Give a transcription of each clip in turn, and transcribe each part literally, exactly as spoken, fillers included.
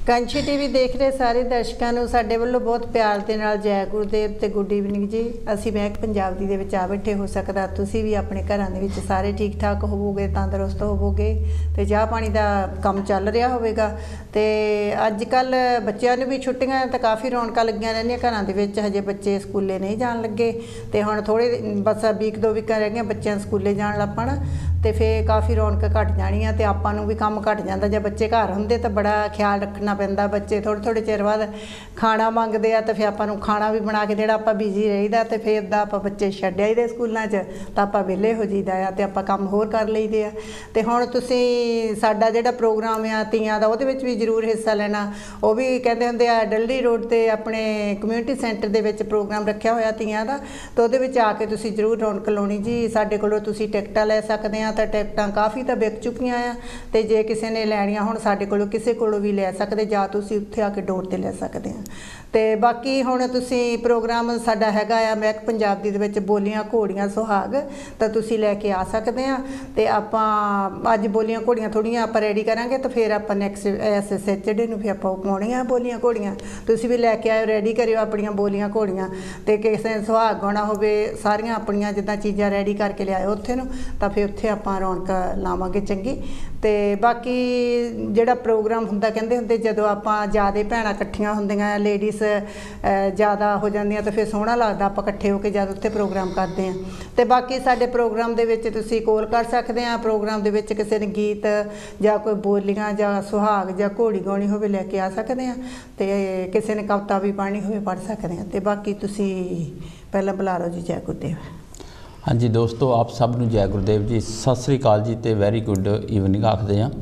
ਕਾਂਛੀ TV ਦੇਖ ਰਹੇ ਸਾਰੇ ਦਰਸ਼ਕਾਂ ਨੂੰ ਸਾਡੇ ਵੱਲੋਂ ਬਹੁਤ ਪਿਆਰ ਦੇ ਨਾਲ ਜੈ ਗੁਰਦੇਵ ਤੇ ਗੁੱਡ ਈਵਨਿੰਗ ਜੀ। ਅਸੀਂ ਮਹਿਕ ਪੰਜਾਬ ਦੀ ਦੇ ਵਿੱਚ ਆ ਬੈਠੇ, ਹੋ ਸਕਦਾ ਤੁਸੀਂ ਵੀ ਆਪਣੇ ਘਰਾਂ ਦੇ ਵਿੱਚ ਸਾਰੇ ਠੀਕ ਠਾਕ ਹੋਵੋਗੇ, ਤੰਦਰੁਸਤ ਹੋਵੋਗੇ ਤੇ ਚਾਹ ਪਾਣੀ ਦਾ ਕੰਮ ਚੱਲ ਰਿਹਾ ਹੋਵੇਗਾ। ਤੇ ਅੱਜ ਕੱਲ ਬੱਚਿਆਂ ਨੂੰ ਵੀ ਛੁੱਟੀਆਂ ਤਾਂ ਕਾਫੀ ਰੌਣਕਾਂ ਲੱਗੀਆਂ ਰਹਿੰਦੀਆਂ ਘਰਾਂ ਦੇ ਵਿੱਚ। ਹਜੇ ਬੱਚੇ ਸਕੂਲੇ ਨਹੀਂ ਜਾਣ ਲੱਗੇ ਤੇ ਹੁਣ ਥੋੜੇ ਬਸ ਵੀਕ ਦੋ ਵੀਕਾਂ ਰਹਿ ਗਈਆਂ ਬੱਚਿਆਂ ਸਕੂਲੇ ਜਾਣ ਲੱਗ ਪੈਣਾ ਤੇ ਫਿਰ ਕਾਫੀ ਰੌਣਕ ਘਟ ਜਾਣੀਆਂ ਤੇ ਆਪਾਂ ਨੂੰ ਵੀ ਕੰਮ ਘਟ ਜਾਂਦਾ। ਜੇ ਬੱਚੇ ਘਰ ਹੁੰਦੇ ਤਾਂ ਬੜਾ ਖਿਆਲ ਰੱਖਣਾ ਪੈਂਦਾ। ਬੱਚੇ ਥੋੜੇ ਥੋੜੇ ਚਿਰ ਬਾਅਦ ਖਾਣਾ ਮੰਗਦੇ ਆ ਤੇ ਫਿਰ ਆਪਾਂ ਨੂੰ ਖਾਣਾ ਵੀ ਬਣਾ ਕੇ ਜਿਹੜਾ ਆਪਾਂ ਬਿਜੀ ਰਹੀਦਾ ਤੇ ਫਿਰ ਦਾ ਆਪਾਂ ਬੱਚੇ ਛੱਡ ਆਈਦੇ ਸਕੂਲਾਂ 'ਚ ਤਾਂ ਆਪਾਂ ਵਿਹਲੇ ਹੋ ਜਾਈਦਾ ਆ ਤੇ ਆਪਾਂ ਕੰਮ ਹੋਰ ਕਰ ਲਈਦੇ ਆ। ਤੇ ਹੁਣ ਤੁਸੀਂ ਸਾਡਾ ਜਿਹੜਾ ਪ੍ਰੋਗਰਾਮ ਆ ਤੀਆਂ ਦਾ ਉਹਦੇ ਵਿੱਚ ਵੀ ਜ਼ਰੂਰ ਹਿੱਸਾ ਲੈਣਾ। ਉਹ ਵੀ ਕਹਿੰਦੇ ਹੁੰਦੇ ਆ ਡੱਲਡੀ ਰੋਡ ਤੇ ਆਪਣੇ ਕਮਿਊਨਿਟੀ ਸੈਂਟਰ ਦੇ ਵਿੱਚ ਪ੍ਰੋਗਰਾਮ ਰੱਖਿਆ ਹੋਇਆ ਤੀਆਂ ਦਾ, ਤਾਂ ਉਹਦੇ ਵਿੱਚ ਆ ਕੇ ਤੁਸੀਂ ਜ਼ਰੂਰ ਰੌਣਕ ਲਾਉਣੀ ਜੀ। ਸਾਡੇ ਕੋਲੋਂ ਤੁਸੀਂ ਟਿਕਟਾਂ ਲੈ ਸਕਦੇ ਆ, ਤਾਂ ਟਿਕਟਾਂ ਕਾਫੀ ਤਾਂ ਵਿਕ ਚੁੱਕੀਆਂ ਆ ਤੇ ਜੇ ਕਿਸੇ ਨੇ ਲੈਣੀਆਂ ਹੁਣ ਸਾਡੇ ਕੋਲੋਂ ਕਿਸੇ ਕੋਲੋਂ ਵੀ ਲੈ ਸਕਦੇ, ਜਾਂ ਤੁਸੀਂ ਉੱਥੇ ਆ ਕੇ ਡੋਰ ਤੇ ਲੈ ਸਕਦੇ ਆ। ਤੇ ਬਾਕੀ ਹੁਣ ਤੁਸੀਂ ਪ੍ਰੋਗਰਾਮ ਸਾਡਾ ਹੈਗਾ ਆ ਮਹਿਕ ਪੰਜਾਬ ਦੀ ਦੇ ਵਿੱਚ ਬੋਲੀਆਂ ਘੋੜੀਆਂ ਸੁਹਾਗ, ਤਾਂ ਤੁਸੀਂ ਲੈ ਕੇ ਆ ਸਕਦੇ ਆ। ਤੇ ਆਪਾਂ ਅੱਜ ਬੋਲੀਆਂ ਘੋੜੀਆਂ ਥੋੜੀਆਂ ਆਪਾਂ ਰੈਡੀ ਕਰਾਂਗੇ ਤਾਂ ਫਿਰ ਆਪਾਂ ਨੈਕਸਟ ਐਸ ਸੈਚਰਡੇ ਨੂੰ ਫਿਰ ਆਪਾਂ ਪਾਉਣੀਆਂ ਬੋਲੀਆਂ ਘੋੜੀਆਂ। ਤੁਸੀਂ ਵੀ ਲੈ ਕੇ ਆਇਓ, ਰੈਡੀ ਕਰਿਓ ਆਪਣੀਆਂ ਬੋਲੀਆਂ ਘੋੜੀਆਂ। ਤੇ ਕਿਸੇ ਨੇ ਸੁਹਾਗ ਗਾਉਣਾ ਹੋਵੇ, ਸਾਰੀਆਂ ਆਪਣੀਆਂ ਜਿੱਦਾਂ ਚੀਜ਼ਾਂ ਰੈਡੀ ਕਰਕੇ ਲਿਆਇਓ ਉੱਥੇ ਨੂੰ, ਤਾਂ ਫਿਰ ਉੱਥੇ ਆਪਾਂ ਰੌਣਕ ਲਾਵਾਂਗੇ ਚੰਗੀ। ਤੇ ਬਾਕੀ ਜਿਹੜਾ ਪ੍ਰੋਗਰਾਮ ਹੁੰਦਾ ਕਹਿੰਦੇ ਹੁੰਦੇ ਜਦੋਂ ਆਪਾਂ ਜ਼ਿਆਦਾ ਭੈਣਾਂ ਇਕੱਠੀਆਂ ਹੁੰਦੀਆਂ, ਲੇਡੀਜ਼ ਜ਼ਿਆਦਾ ਹੋ ਜਾਂਦੀਆਂ ਤਾਂ ਫਿਰ ਸੋਹਣਾ ਲੱਗਦਾ ਆਪਾਂ ਇਕੱਠੇ ਹੋ ਕੇ ਜਦ ਉੱਥੇ ਪ੍ਰੋਗਰਾਮ ਕਰਦੇ ਹਾਂ। ਤੇ ਬਾਕੀ ਸਾਡੇ ਪ੍ਰੋਗਰਾਮ ਦੇ ਵਿੱਚ ਤੁਸੀਂ ਕੋਲ ਕਰ ਸਕਦੇ ਆ। ਪ੍ਰੋਗਰਾਮ ਦੇ ਵਿੱਚ ਕਿਸੇ ਨੇ ਗੀਤ ਜਾਂ ਕੋਈ ਬੋਲੀਆਂ ਜਾਂ ਸੁਹਾਗ ਜਾਂ ਘੋੜੀ ਗਾਉਣੀ ਹੋਵੇ ਲੈ ਕੇ ਆ ਸਕਦੇ ਆ, ਤੇ ਕਿਸੇ ਨੇ ਕਵਿਤਾ ਵੀ ਪੜ੍ਹਨੀ ਹੋਵੇ ਪੜ੍ਹ ਸਕਦੇ ਆ। ਤੇ ਬਾਕੀ ਤੁਸੀਂ ਪਹਿਲਾਂ ਬੁਲਾ ਲਓ ਜੀ। ਜੈ ਗੁਰਦੇਵ। हाँ जी दोस्तों, आप सब ਨੂੰ ਜੈ ਗੁਰਦੇਵ ਜੀ, ਸਤਿ ਸ੍ਰੀ ਅਕਾਲ ਜੀ ਤੇ ਵੈਰੀ ਗੁੱਡ ਈਵਨਿੰਗ ਆਖਦੇ ਆ।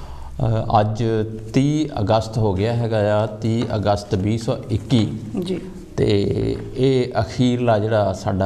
ਅੱਜ ਤੀਹ ਅਗਸਤ ਹੋ ਗਿਆ ਹੈਗਾ ਆ, ਤੀਹ ਅਗਸਤ ਵੀਹ ਸੌ ਇੱਕੀ ਜੀ। ਤੇ ਇਹ ਅਖੀਰਲਾ ਜਿਹੜਾ ਸਾਡਾ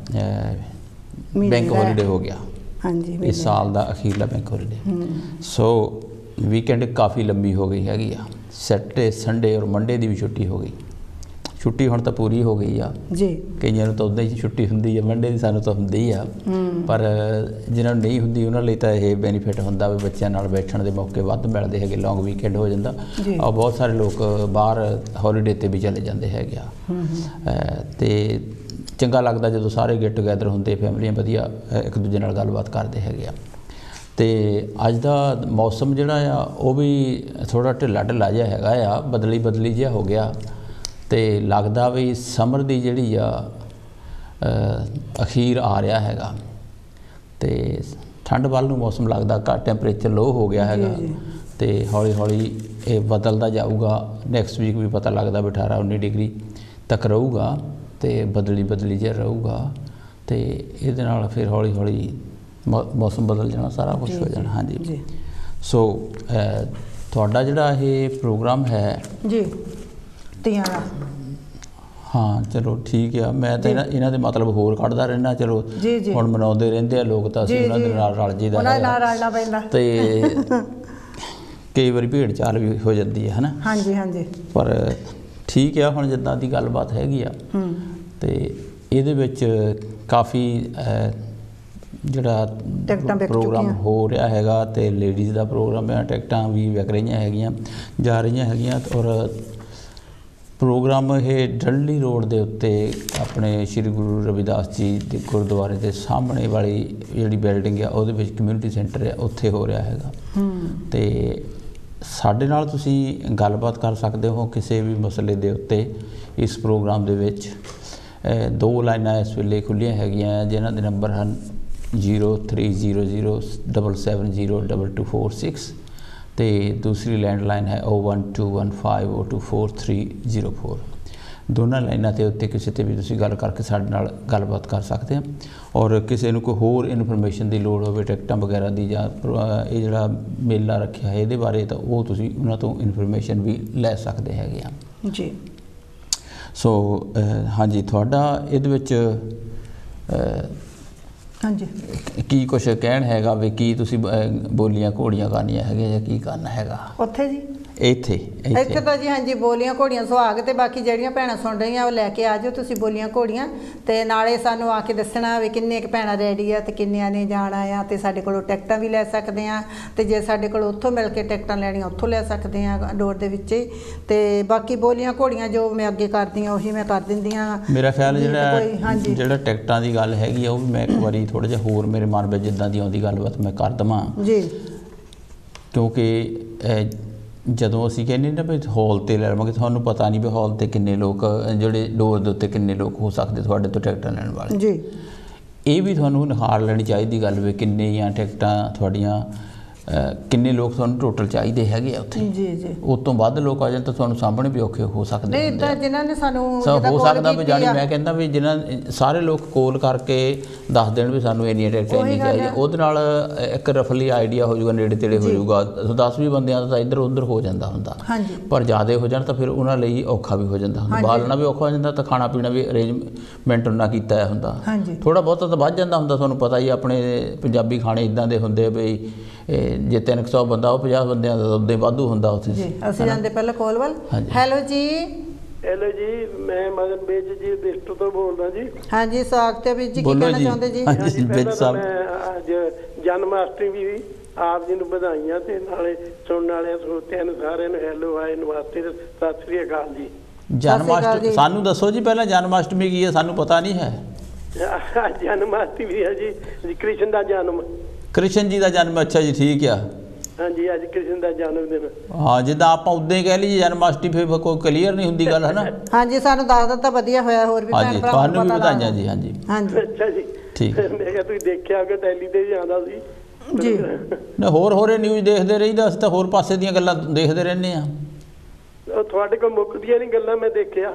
ਬੈਂਕ ਹੌਲੀਡੇ ਹੋ ਗਿਆ ਹਾਂਜੀ, ਇਸ ਸਾਲ ਦਾ ਅਖੀਰਲਾ ਬੈਂਕ ਹੌਲੀਡੇ। ਸੋ ਵੀਕਐਂਡ ਕਾਫੀ ਲੰਬੀ ਹੋ ਗਈ ਹੈਗੀ ਆ। ਸੈਟਰਡੇ ਸੰਡੇ ਔਰ ਮੰਡੇ ਦੀ ਵੀ ਛੁੱਟੀ ਹੋ ਗਈ। ਛੁੱਟੀ ਹੁਣ ਤਾਂ ਪੂਰੀ ਹੋ ਗਈ ਆ ਜੀ। ਕਈਆਂ ਨੂੰ ਤਾਂ ਉੱਦਾਂ ਹੀ ਛੁੱਟੀ ਹੁੰਦੀ ਆ, ਮੰਡੇ ਦੀ ਸਾਨੂੰ ਤਾਂ ਹੁੰਦੀ ਆ, ਪਰ ਜਿਹਨਾਂ ਨੂੰ ਨਹੀਂ ਹੁੰਦੀ ਉਹਨਾਂ ਲਈ ਤਾਂ ਇਹ ਬੈਨੀਫਿਟ ਹੁੰਦਾ ਵੀ ਬੱਚਿਆਂ ਨਾਲ ਬੈਠਣ ਦੇ ਮੌਕੇ ਵੱਧ ਮਿਲਦੇ ਹੈਗੇ। ਲੌਂਗ ਵੀਕਐਂਡ ਹੋ ਜਾਂਦਾ ਔਰ ਬਹੁਤ ਸਾਰੇ ਲੋਕ ਬਾਹਰ ਹੌਲੀਡੇ 'ਤੇ ਵੀ ਚਲੇ ਜਾਂਦੇ ਹੈਗੇ ਆ। ਅਤੇ ਚੰਗਾ ਲੱਗਦਾ ਜਦੋਂ ਸਾਰੇ ਗੈਟ ਟੂਗੈਦਰ ਹੁੰਦੇ, ਫੈਮਲੀਆਂ ਵਧੀਆ ਇੱਕ ਦੂਜੇ ਨਾਲ ਗੱਲਬਾਤ ਕਰਦੇ ਹੈਗੇ ਆ। ਅਤੇ ਅੱਜ ਦਾ ਮੌਸਮ ਜਿਹੜਾ ਆ ਉਹ ਵੀ ਥੋੜ੍ਹਾ ਢਿੱਲਾ ਢਿੱਲਾ ਜਿਹਾ ਹੈਗਾ ਆ, ਬਦਲੀ ਬਦਲੀ ਜਿਹਾ ਹੋ ਗਿਆ। ਅਤੇ ਲੱਗਦਾ ਵੀ ਸਮਰ ਦੀ ਜਿਹੜੀ ਆ ਅਖੀਰ ਆ ਰਿਹਾ ਹੈਗਾ। ਅਤੇ ਠੰਡ ਵੱਲ ਨੂੰ ਮੌਸਮ ਲੱਗਦਾ ਘੱਟ, ਟੈਂਪਰੇਚਰ ਲੋਅ ਹੋ ਗਿਆ ਹੈਗਾ ਅਤੇ ਹੌਲੀ ਹੌਲੀ ਇਹ ਬਦਲਦਾ ਜਾਊਗਾ। ਨੈਕਸਟ ਵੀਕ ਵੀ ਪਤਾ ਲੱਗਦਾ ਵੀ ਅਠਾਰਾਂ ਉੱਨੀ ਡਿਗਰੀ ਤੱਕ ਰਹੂਗਾ ਅਤੇ ਬਦਲੀ ਬਦਲੀ ਜਿਹਾ ਰਹੂਗਾ। ਅਤੇ ਇਹਦੇ ਨਾਲ ਫਿਰ ਹੌਲੀ ਹੌਲੀ ਮੌ ਮੌਸਮ ਬਦਲ ਜਾਣਾ, ਸਾਰਾ ਕੁਛ ਹੋ ਜਾਣਾ। ਹਾਂਜੀ। ਸੋ ਤੁਹਾਡਾ ਜਿਹੜਾ ਇਹ ਪ੍ਰੋਗਰਾਮ ਹੈ ਜੀ ਤੀਆਂ ਦਾ, ਹਾਂ ਚਲੋ ਠੀਕ ਆ। ਮੈਂ ਤਾਂ ਇਹਨਾਂ ਇਹਨਾਂ ਦੇ ਮਤਲਬ ਹੋਰ ਕੱਢਦਾ ਰਹਿੰਦਾ। ਚਲੋ ਹੁਣ ਮਨਾਉਂਦੇ ਰਹਿੰਦੇ ਆ ਲੋਕ, ਤਾਂ ਅਸੀਂ ਉਹਨਾਂ ਦੇ ਨਾਲ ਰਲ ਜੀਦਾ ਅਤੇ ਕਈ ਵਾਰੀ ਭੇਡ ਚਾਲ ਵੀ ਹੋ ਜਾਂਦੀ ਹੈ ਹੈ ਨਾ। ਹਾਂਜੀ ਹਾਂਜੀ। ਪਰ ਠੀਕ ਆ, ਹੁਣ ਜਿੱਦਾਂ ਦੀ ਗੱਲਬਾਤ ਹੈਗੀ ਆ ਅਤੇ ਇਹਦੇ ਵਿੱਚ ਕਾਫੀ ਜਿਹੜਾ ਪ੍ਰੋਗਰਾਮ ਹੋ ਰਿਹਾ ਹੈਗਾ ਅਤੇ ਲੇਡੀਜ਼ ਦਾ ਪ੍ਰੋਗਰਾਮ ਆ, ਟਿਕਟਾਂ ਵੀ ਵਿਕ ਰਹੀਆਂ ਹੈਗੀਆਂ, ਜਾ ਰਹੀਆਂ ਹੈਗੀਆਂ। ਔਰ ਪ੍ਰੋਗਰਾਮ ਇਹ ਡੱਲਡੀ ਰੋਡ ਦੇ ਉੱਤੇ ਆਪਣੇ ਸ਼੍ਰੀ ਗੁਰੂ ਰਵਿਦਾਸ ਜੀ ਦੇ ਗੁਰਦੁਆਰੇ ਦੇ ਸਾਹਮਣੇ ਵਾਲੀ ਜਿਹੜੀ ਬਿਲਡਿੰਗ ਆ ਉਹਦੇ ਵਿੱਚ ਕਮਿਊਨਿਟੀ ਸੈਂਟਰ ਆ, ਉੱਥੇ ਹੋ ਰਿਹਾ ਹੈਗਾ। ਅਤੇ ਸਾਡੇ ਨਾਲ ਤੁਸੀਂ ਗੱਲਬਾਤ ਕਰ ਸਕਦੇ ਹੋ ਕਿਸੇ ਵੀ ਮਸਲੇ ਦੇ ਉੱਤੇ। ਇਸ ਪ੍ਰੋਗਰਾਮ ਦੇ ਵਿੱਚ ਦੋ ਲਾਈਨਾਂ ਇਸ ਵੇਲੇ ਖੁੱਲ੍ਹੀਆਂ ਹੈਗੀਆਂ ਜਿਨ੍ਹਾਂ ਦੇ ਨੰਬਰ ਹਨ zero three zero zero double seven zero double two four six ਅਤੇ ਦੂਸਰੀ ਲੈਂਡਲਾਈਨ ਹੈ O one two one five O two four three zero four. ਦੋਨਾਂ ਲਾਈਨਾਂ ਦੇ ਉੱਤੇ ਕਿਸੇ 'ਤੇ ਵੀ ਤੁਸੀਂ ਗੱਲ ਕਰਕੇ ਸਾਡੇ ਨਾਲ ਗੱਲਬਾਤ ਕਰ ਸਕਦੇ ਹੋ। ਔਰ ਕਿਸੇ ਨੂੰ ਕੋਈ ਹੋਰ ਇਨਫੋਰਮੇਸ਼ਨ ਦੀ ਲੋੜ ਹੋਵੇ ਟਿਕਟਾਂ ਵਗੈਰਾ ਦੀ, ਜਾਂ ਇਹ ਜਿਹੜਾ ਮੇਲਾ ਰੱਖਿਆ ਹੈ ਇਹਦੇ ਬਾਰੇ, ਤਾਂ ਉਹ ਤੁਸੀਂ ਉਹਨਾਂ ਤੋਂ ਇਨਫੋਰਮੇਸ਼ਨ ਵੀ ਲੈ ਸਕਦੇ ਹੈਗੇ ਆ ਜੀ। ਸੋ ਹਾਂਜੀ, ਤੁਹਾਡਾ ਇਹਦੇ ਵਿੱਚ ਹਾਂਜੀ ਕੀ ਕੁਛ ਕਹਿਣ ਹੈਗਾ ਵੀ ਕੀ ਤੁਸੀਂ ਬੋਲੀਆਂ ਘੋੜੀਆਂ ਕਰਨੀਆਂ ਹੈਗੀਆਂ ਜਾਂ ਕੀ ਕਰਨਾ ਹੈਗਾ ਉੱਥੇ ਜੀ? ਇੱਥੇ ਇੱਥੇ ਤਾਂ ਜੀ ਹਾਂਜੀ ਬੋਲੀਆਂ ਘੋੜੀਆਂ ਸੁਹਾਗ ਤੇ ਬਾਕੀ ਜਿਹੜੀਆਂ ਭੈਣਾਂ ਸੁਣ ਰਹੀਆਂ ਉਹ ਲੈ ਕੇ ਆ ਜਾਓ ਤੁਸੀਂ ਬੋਲੀਆਂ ਘੋੜੀਆਂ ਤੇ ਨਾਲੇ ਸਾਨੂੰ ਆ ਕੇ ਦੱਸਣਾ ਵੀ ਕਿੰਨੇ ਕੁ ਭੈਣਾਂ ਰੈਡੀ ਆ ਤੇ ਕਿੰਨਿਆਂ ਨੇ ਜਾਣਾ ਆ ਤੇ ਸਾਡੇ ਕੋਲੋਂ ਟਿਕਟਾਂ ਵੀ ਲੈ ਸਕਦੇ ਆ ਤੇ ਜੇ ਸਾਡੇ ਕੋਲ ਉੱਥੋਂ ਮਿਲ ਕੇ ਟਿਕਟਾਂ ਲੈਣੀਆਂ ਉੱਥੋਂ ਲੈ ਸਕਦੇ ਆ ਡੋਰ ਦੇ ਵਿੱਚ ਹੀ ਤੇ ਬਾਕੀ ਬੋਲੀਆਂ ਘੋੜੀਆਂ ਜੋ ਮੈਂ ਅੱਗੇ ਕਰਦੀ ਆ ਉਹੀ ਮੈਂ ਕਰ ਦਿੰਦੀ ਆ। ਮੇਰਾ ਖਿਆਲ ਜਿਹੜਾ ਜਿਹੜਾ ਟਿਕਟਾਂ ਦੀ ਗੱਲ ਹੈਗੀ ਆ ਉਹ ਵੀ ਮੈਂ ਇੱਕ ਵਾਰੀ ਥੋੜਾ ਜਿਹਾ ਹੋਰ ਮੇਰੇ ਮਨ ਵਿੱਚ ਜਿੱਦਾਂ ਦੀ ਆਉਂਦੀ ਗੱਲਬਾਤ ਮੈਂ ਕਰ ਦੇਵਾਂ ਜੀ ਕਿਉਂਕਿ ਜਦੋਂ ਅਸੀਂ ਕਹਿੰਦੇ ਨਾ ਵੀ ਹਾਲ 'ਤੇ ਲੈ ਲਵਾਂਗੇ ਤੁਹਾਨੂੰ ਪਤਾ ਨਹੀਂ ਵੀ ਹਾਲ 'ਤੇ ਕਿੰਨੇ ਲੋਕ ਜਿਹੜੇ ਡੋਰ ਦੇ ਉੱਤੇ ਕਿੰਨੇ ਲੋਕ ਹੋ ਸਕਦੇ ਤੁਹਾਡੇ ਤੋਂ ਟਿਕਟਾਂ ਲੈਣ ਵਾਲੇ ਜੀ ਇਹ ਵੀ ਤੁਹਾਨੂੰ ਨਿਹਾਰ ਲੈਣੀ ਚਾਹੀਦੀ ਗੱਲ ਵੀ ਕਿੰਨੇ ਜਾਂ ਟਿਕਟਾਂ ਤੁਹਾਡੀਆਂ ਕਿੰਨੇ ਲੋਕ ਤੁਹਾਨੂੰ ਟੋਟਲ ਚਾਹੀਦੇ ਹੈਗੇ ਆ ਉੱਥੇ ਜੀ ਜੀ ਉਸ ਤੋਂ ਵੱਧ ਲੋਕ ਆ ਜਾਣ ਤਾਂ ਤੁਹਾਨੂੰ ਸਾਹਮਣੇ ਵੀ ਔਖੇ ਹੋ ਸਕਦੇ ਨਹੀਂ ਤਾਂ ਜਿਨ੍ਹਾਂ ਨੇ ਸਾਨੂੰ ਹੋ ਸਕਦਾ ਵੀ ਜਾਣੀ ਮੈਂ ਕਹਿੰਦਾ ਵੀ ਜਿਨ੍ਹਾਂ ਸਾਰੇ ਲੋਕ ਕੋਲ ਕਰਕੇ ਦੱਸ ਦੇਣ ਵੀ ਸਾਨੂੰ ਇੰਨੀਆਂ ਟਿਕਟਾਂ ਨਹੀਂ ਚਾਹੀਦੀਆਂ ਉਹਦੇ ਨਾਲ ਇੱਕ ਰਫਲੀ ਆਈਡੀਆ ਹੋ ਜਾਊਗਾ ਨੇੜੇ ਤੇੜੇ ਹੋ ਜਾਊਗਾ ਦਸ ਵੀਹ ਬੰਦਿਆਂ ਦਾ ਤਾਂ ਇੱਧਰ ਉੱਧਰ ਹੋ ਜਾਂਦਾ ਹੁੰਦਾ ਪਰ ਜ਼ਿਆਦਾ ਹੋ ਜਾਣ ਤਾਂ ਫਿਰ ਉਹਨਾਂ ਲਈ ਔਖਾ ਵੀ ਹੋ ਜਾਂਦਾ ਹੁੰਦਾ ਬਾਲਣਾ ਵੀ ਔਖਾ ਹੋ ਜਾਂਦਾ ਤਾਂ ਖਾਣਾ ਪੀਣਾ ਵੀ ਅਰੇਂਜਮੈਂਟ ਉਹਨਾਂ ਕੀਤਾ ਹੁੰਦਾ ਥੋੜ੍ਹਾ ਬਹੁਤਾ ਤਾਂ ਵੱਧ ਜਾਂਦਾ ਹੁੰਦਾ ਤੁਹਾਨੂੰ ਪਤਾ ਹੀ ਆਪਣੇ ਪੰਜਾਬੀ ਖਾਣੇ ਇੱਦਾਂ ਦੇ ਹੁੰਦੇ ਵੀ ਜੇ ਤਿੰਨ ਸੌ ਬੰਦਾ ਉਹ ਪੰਜਾਹ ਬੰਦਿਆਂ ਦਾ ਉੱਦੇ ਵਾਧੂ ਹੁੰਦਾ ਉੱਥੇ ਜੀ ਅਸੀਂ ਜਾਂਦੇ ਪਹਿਲਾਂ ਕੋਲ ਵੱਲ ਹੈਲੋ ਜੀ ਹੈਲੋ ਜੀ ਮੈਂ ਮਗਨ ਬੇਜ ਜੀ ਬਿਸਟਰ ਤੋਂ ਬੋਲਦਾ ਜੀ ਹਾਂਜੀ ਸਵਾਗਤ ਹੈ ਵੀਰ ਜੀ ਕੀ ਕਹਿਣਾ ਚਾਹੁੰਦੇ ਜੀ ਹਾਂਜੀ ਬੇਜ ਸਾਹਿਬ ਮੈਂ ਅੱਜ ਜਨਮ ਅਸ਼ਟਮੀ ਵੀ ਆਪ ਜੀ ਨੂੰ ਵਧਾਈਆਂ ਤੇ ਨਾਲੇ ਸੁਣਨ ਵਾਲਿਆਂ ਸਰੋਤਿਆਂ ਨੂੰ ਸਾਰਿਆਂ ਨੂੰ ਹੈਲੋ ਹਾਏ ਨਮਸਤੇ ਸਤਿ ਸ੍ਰੀ ਅਕਾਲ ਜੀ। ਜਨਮ ਅਸ਼ਟਮੀ ਸਾਨੂੰ ਦੱਸੋ ਜੀ ਪਹਿਲਾਂ ਜਨਮ ਅਸ਼ਟਮੀ ਕੀ ਹੈ ਸਾਨੂੰ ਪਤਾ ਨਹੀਂ ਹੈ। ਜਨਮ ਅਸ਼ਟਮੀ ਹੈ ਜੀ ਕ੍ਰਿਸ਼ਨ ਦਾ ਜਨਮ ਕ੍ਰਿਸ਼ਨ ਜੀ ਦਾ ਜਨਮ ਅੱਛਾ ਜੀ ਠੀਕ ਆ ਹਾਂਜੀ ਅੱਜ ਕ੍ਰਿਸ਼ਨ ਦਾ ਜਨਮ ਦਿਨ ਹਾਂ ਜਿੱਦਾਂ ਆਪਾਂ ਉਦਾਂ ਹੀ ਕਹਿ ਲਈਏ ਜਨਮ ਅਸ਼ਟਮੀ ਫਿਰ ਕੋਈ ਕਲੀਅਰ ਨਹੀਂ ਹੁੰਦੀ ਗੱਲ ਹੈ ਨਾ ਹਾਂਜੀ ਸਾਨੂੰ ਦੱਸ ਦਿੱਤਾ ਵਧੀਆ ਹੋਇਆ ਹੋਰ ਵੀ ਭੈਣ ਭਰਾ ਤੁਹਾਨੂੰ ਵੀ ਵਧਾਈਆਂ ਜੀ ਹਾਂਜੀ ਹਾਂਜੀ ਅੱਛਾ ਜੀ ਠੀਕ ਮੈਂ ਕਿਹਾ ਤੁਸੀਂ ਦੇਖਿਆ ਕਿ ਟੈਲੀ ਤੇ ਵੀ ਆਉਂਦਾ ਸੀ ਜੀ ਨਾ ਹੋਰ ਹੋਰੇ ਨਿਊਜ਼ ਦੇਖਦੇ ਰਹੀਦਾ ਅਸੀਂ ਤਾਂ ਹੋਰ ਪਾਸੇ ਦੀਆਂ ਗੱਲਾਂ ਦੇਖਦੇ ਰਹਿੰਦੇ ਆ ਉਹ ਤੁਹਾਡੇ ਕੋਲ ਮੁੱਕਦੀਆਂ ਨਹੀਂ ਗੱਲਾਂ ਮੈਂ ਦੇਖਿਆ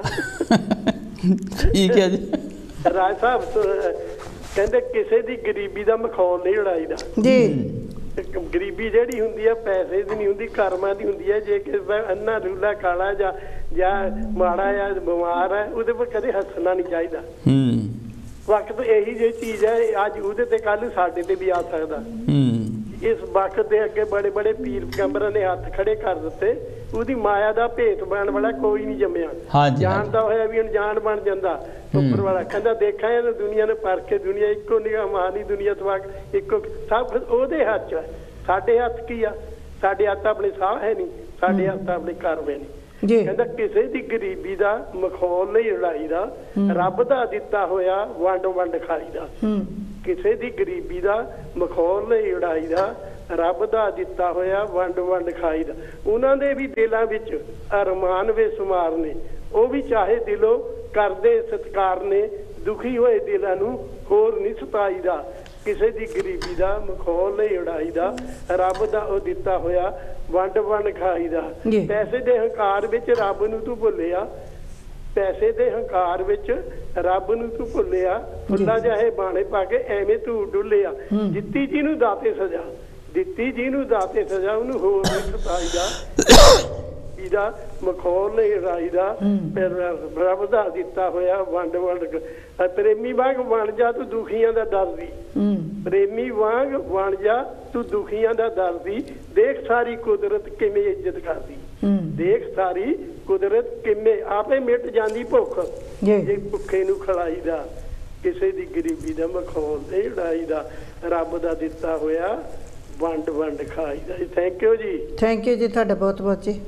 ਠੀਕ ਹੈ ਜੀ ਰਾਜ ਸਾਹਿਬ ਕਹਿੰਦੇ ਕਿਸੇ ਦੀ ਗਰੀਬੀ ਦਾ ਮਖੌਲ ਨਹੀਂ ਉਡਾਈਦਾ ਜੀ ਗਰੀਬੀ ਜਿਹੜੀ ਹੁੰਦੀ ਆ ਪੈਸੇ ਦੀ ਨਹੀਂ ਹੁੰਦੀ ਕਰਮਾਂ ਦੀ ਹੁੰਦੀ ਹੈ ਜੇ ਕਿਸੇ ਦਾ ਅੰਨਾ ਰੂਲਾ ਕਾਲਾ ਜਾਂ ਜਾਂ ਮਾੜਾ ਜਾਂ ਬਿਮਾਰ ਹੈ ਉਹਦੇ ਪਰ ਕਦੇ ਹੱਸਣਾ ਨਹੀਂ ਚਾਹੀਦਾ ਹੂੰ ਵਕਤ ਇਹੀ ਜਿਹੀ ਚੀਜ਼ ਹੈ ਅੱਜ ਉਹਦੇ ਤੇ ਕੱਲ ਸਾਡੇ ਤੇ ਵੀ ਆ ਸਕਦਾ ਹੂੰ ਇਸ ਵਕਤ ਦੇ ਅੱਗੇ ਬੜੇ ਬੜੇ ਪੀਰ ਪੈਗੰਬਰਾਂ ਨੇ ਹੱਥ ਖੜੇ ਕਰ ਦਿੱਤੇ ਉਹਦੀ ਮਾਇਆ ਦਾ ਭੇਤ ਬਣਨ ਵਾਲਾ ਕੋਈ ਨਹੀਂ ਜੰਮਿਆ ਜਾਣਦਾ ਹੋਇਆ ਵੀ ਅਣਜਾਣ ਬਣ ਜਾਂਦਾ ਉੱਪਰ ਵਾਲਾ ਕਹਿੰਦਾ ਦੇਖਾਂ ਇਹ ਦੁਨੀਆ ਨੇ ਪਰ ਕੇ ਦੁਨੀਆ ਇੱਕੋ ਨਿਗਾਹ ਮਾਨੀ ਦੁਨੀਆ ਤੋਂ ਇੱਕੋ ਸਭ ਉਹਦੇ ਹੱਥ ਹੈ ਸਾਡੇ ਹੱਥ ਕੀ ਆ ਸਾਡੇ ਹੱਥ ਆਪਣੇ ਸਾਹ ਹੈ ਨਹੀਂ ਸਾਡੇ ਹੱਥ ਆਪਣੇ ਕਰਮ ਹੈ ਨਹੀਂ ਕਹਿੰਦਾ ਕਿਸੇ ਦੀ ਗਰੀਬੀ ਦਾ ਮਖੌਲ ਨਹੀਂ ਉਡਾਈਦਾ ਰੱਬ ਦਾ ਦਿੱਤਾ ਹੋਇਆ ਵੰਡ ਵੰਡ ਖਾਈਦਾ ਕਿਸੇ ਦੀ ਗਰੀਬੀ ਦਾ ਮਖੌਲ ਨਹੀਂ ਉਡਾਈਦਾ ਰੱਬ ਦਾ ਦਿੱਤਾ ਹੋਇਆ ਵੰਡ ਵੰਡ ਖਾਈਦਾ ਉਹਨਾਂ ਦੇ ਵੀ ਦਿਲਾਂ ਵਿੱਚ ਅਰਮਾਨ ਬੇਸ਼ੁਮਾਰ ਨੇ ਉਹ ਵੀ ਚਾਹੇ ਦਿਲੋਂ ਕਰਦੇ ਸਤਿਕਾਰ ਨੇ ਦੁਖੀ ਹੋਏ ਦਿਲਾਂ ਨੂੰ ਹੋਰ ਨਹੀਂ ਸਤਾਈਦਾ ਕਿਸੇ ਦੀ ਗਰੀਬੀ ਦਾ ਮਖੌਲ ਨਹੀਂ ਉਡਾਈਦਾ ਰੱਬ ਦਾ ਉਹ ਦਿੱਤਾ ਹੋਇਆ ਵੰਡ ਵੰਡ ਖਾਈਦਾ ਪੈਸੇ ਦੇ ਹੰਕਾਰ ਵਿੱਚ ਰੱਬ ਨੂੰ ਤੂੰ ਭੁੱਲਿਆ ਪੈਸੇ ਦੇ ਹੰਕਾਰ ਵਿੱਚ ਰੱਬ ਨੂੰ ਤੂੰ ਭੁੱਲਿਆ ਫੁੱਲਾ ਜਾਹੇ ਬਾਣੇ ਪਾ ਕੇ ਐਵੇਂ ਤੂੰ ਡੁੱਲਿਆ ਦਿੱਤੀ ਜੀ ਨੂੰ ਦਾਤੇ ਸਜ਼ਾ ਦਿੱਤੀ ਜੀ ਨੂੰ ਦਾਤੇ ਸਜ਼ਾ ਉਹਨੂੰ ਹੋਰ ਨਹੀਂ ਸਤਾਈਦਾ ਇਹਦਾ ਮਖੌਲ ਨਹੀਂ ਉਡਾਈਦਾ ਫਿਰ ਰੱਬ ਦਾ ਦਿੱਤਾ ਹੋਇਆ ਵੰਡ ਵੰਡ ਪ੍ਰੇਮੀ ਵਾਂਗ ਬਣ ਜਾ ਤੂੰ ਦੁਖੀਆਂ ਦਾ ਦਰਦੀ ਪ੍ਰੇਮੀ ਵਾਂਗ ਬਣ ਜਾ ਤੂੰ ਦੁਖੀਆਂ ਦਾ ਦਰਦੀ ਦੇਖ ਸਾਰੀ ਕੁਦਰਤ ਕਿਵੇਂ ਇੱਜ਼ਤ ਕਰਦੀ ਦੇਖ ਸਾਰੀ ਕੁਦਰਤ ਕਿਵੇਂ ਆਪੇ ਮਿਟ ਜਾਂਦੀ ਭੁੱਖ ਜੇ ਭੁੱਖੇ ਨੂੰ ਖਿਲਾਈਦਾ ਕਿਸੇ ਦੀ ਗਰੀਬੀ ਦਾ ਮਖੌਲ ਨਹੀਂ ਉਡਾਈਦਾ ਰੱਬ ਦਾ ਦਿੱਤਾ ਹੋਇਆ ਵੰਡ ਵੰਡ ਖਾਈਦਾ। ਥੈਂਕ ਯੂ ਜੀ ਥੈਂਕ ਯੂ ਜੀ ਤੁਹਾਡਾ ਬਹੁਤ ਬਹੁਤ ਜੀ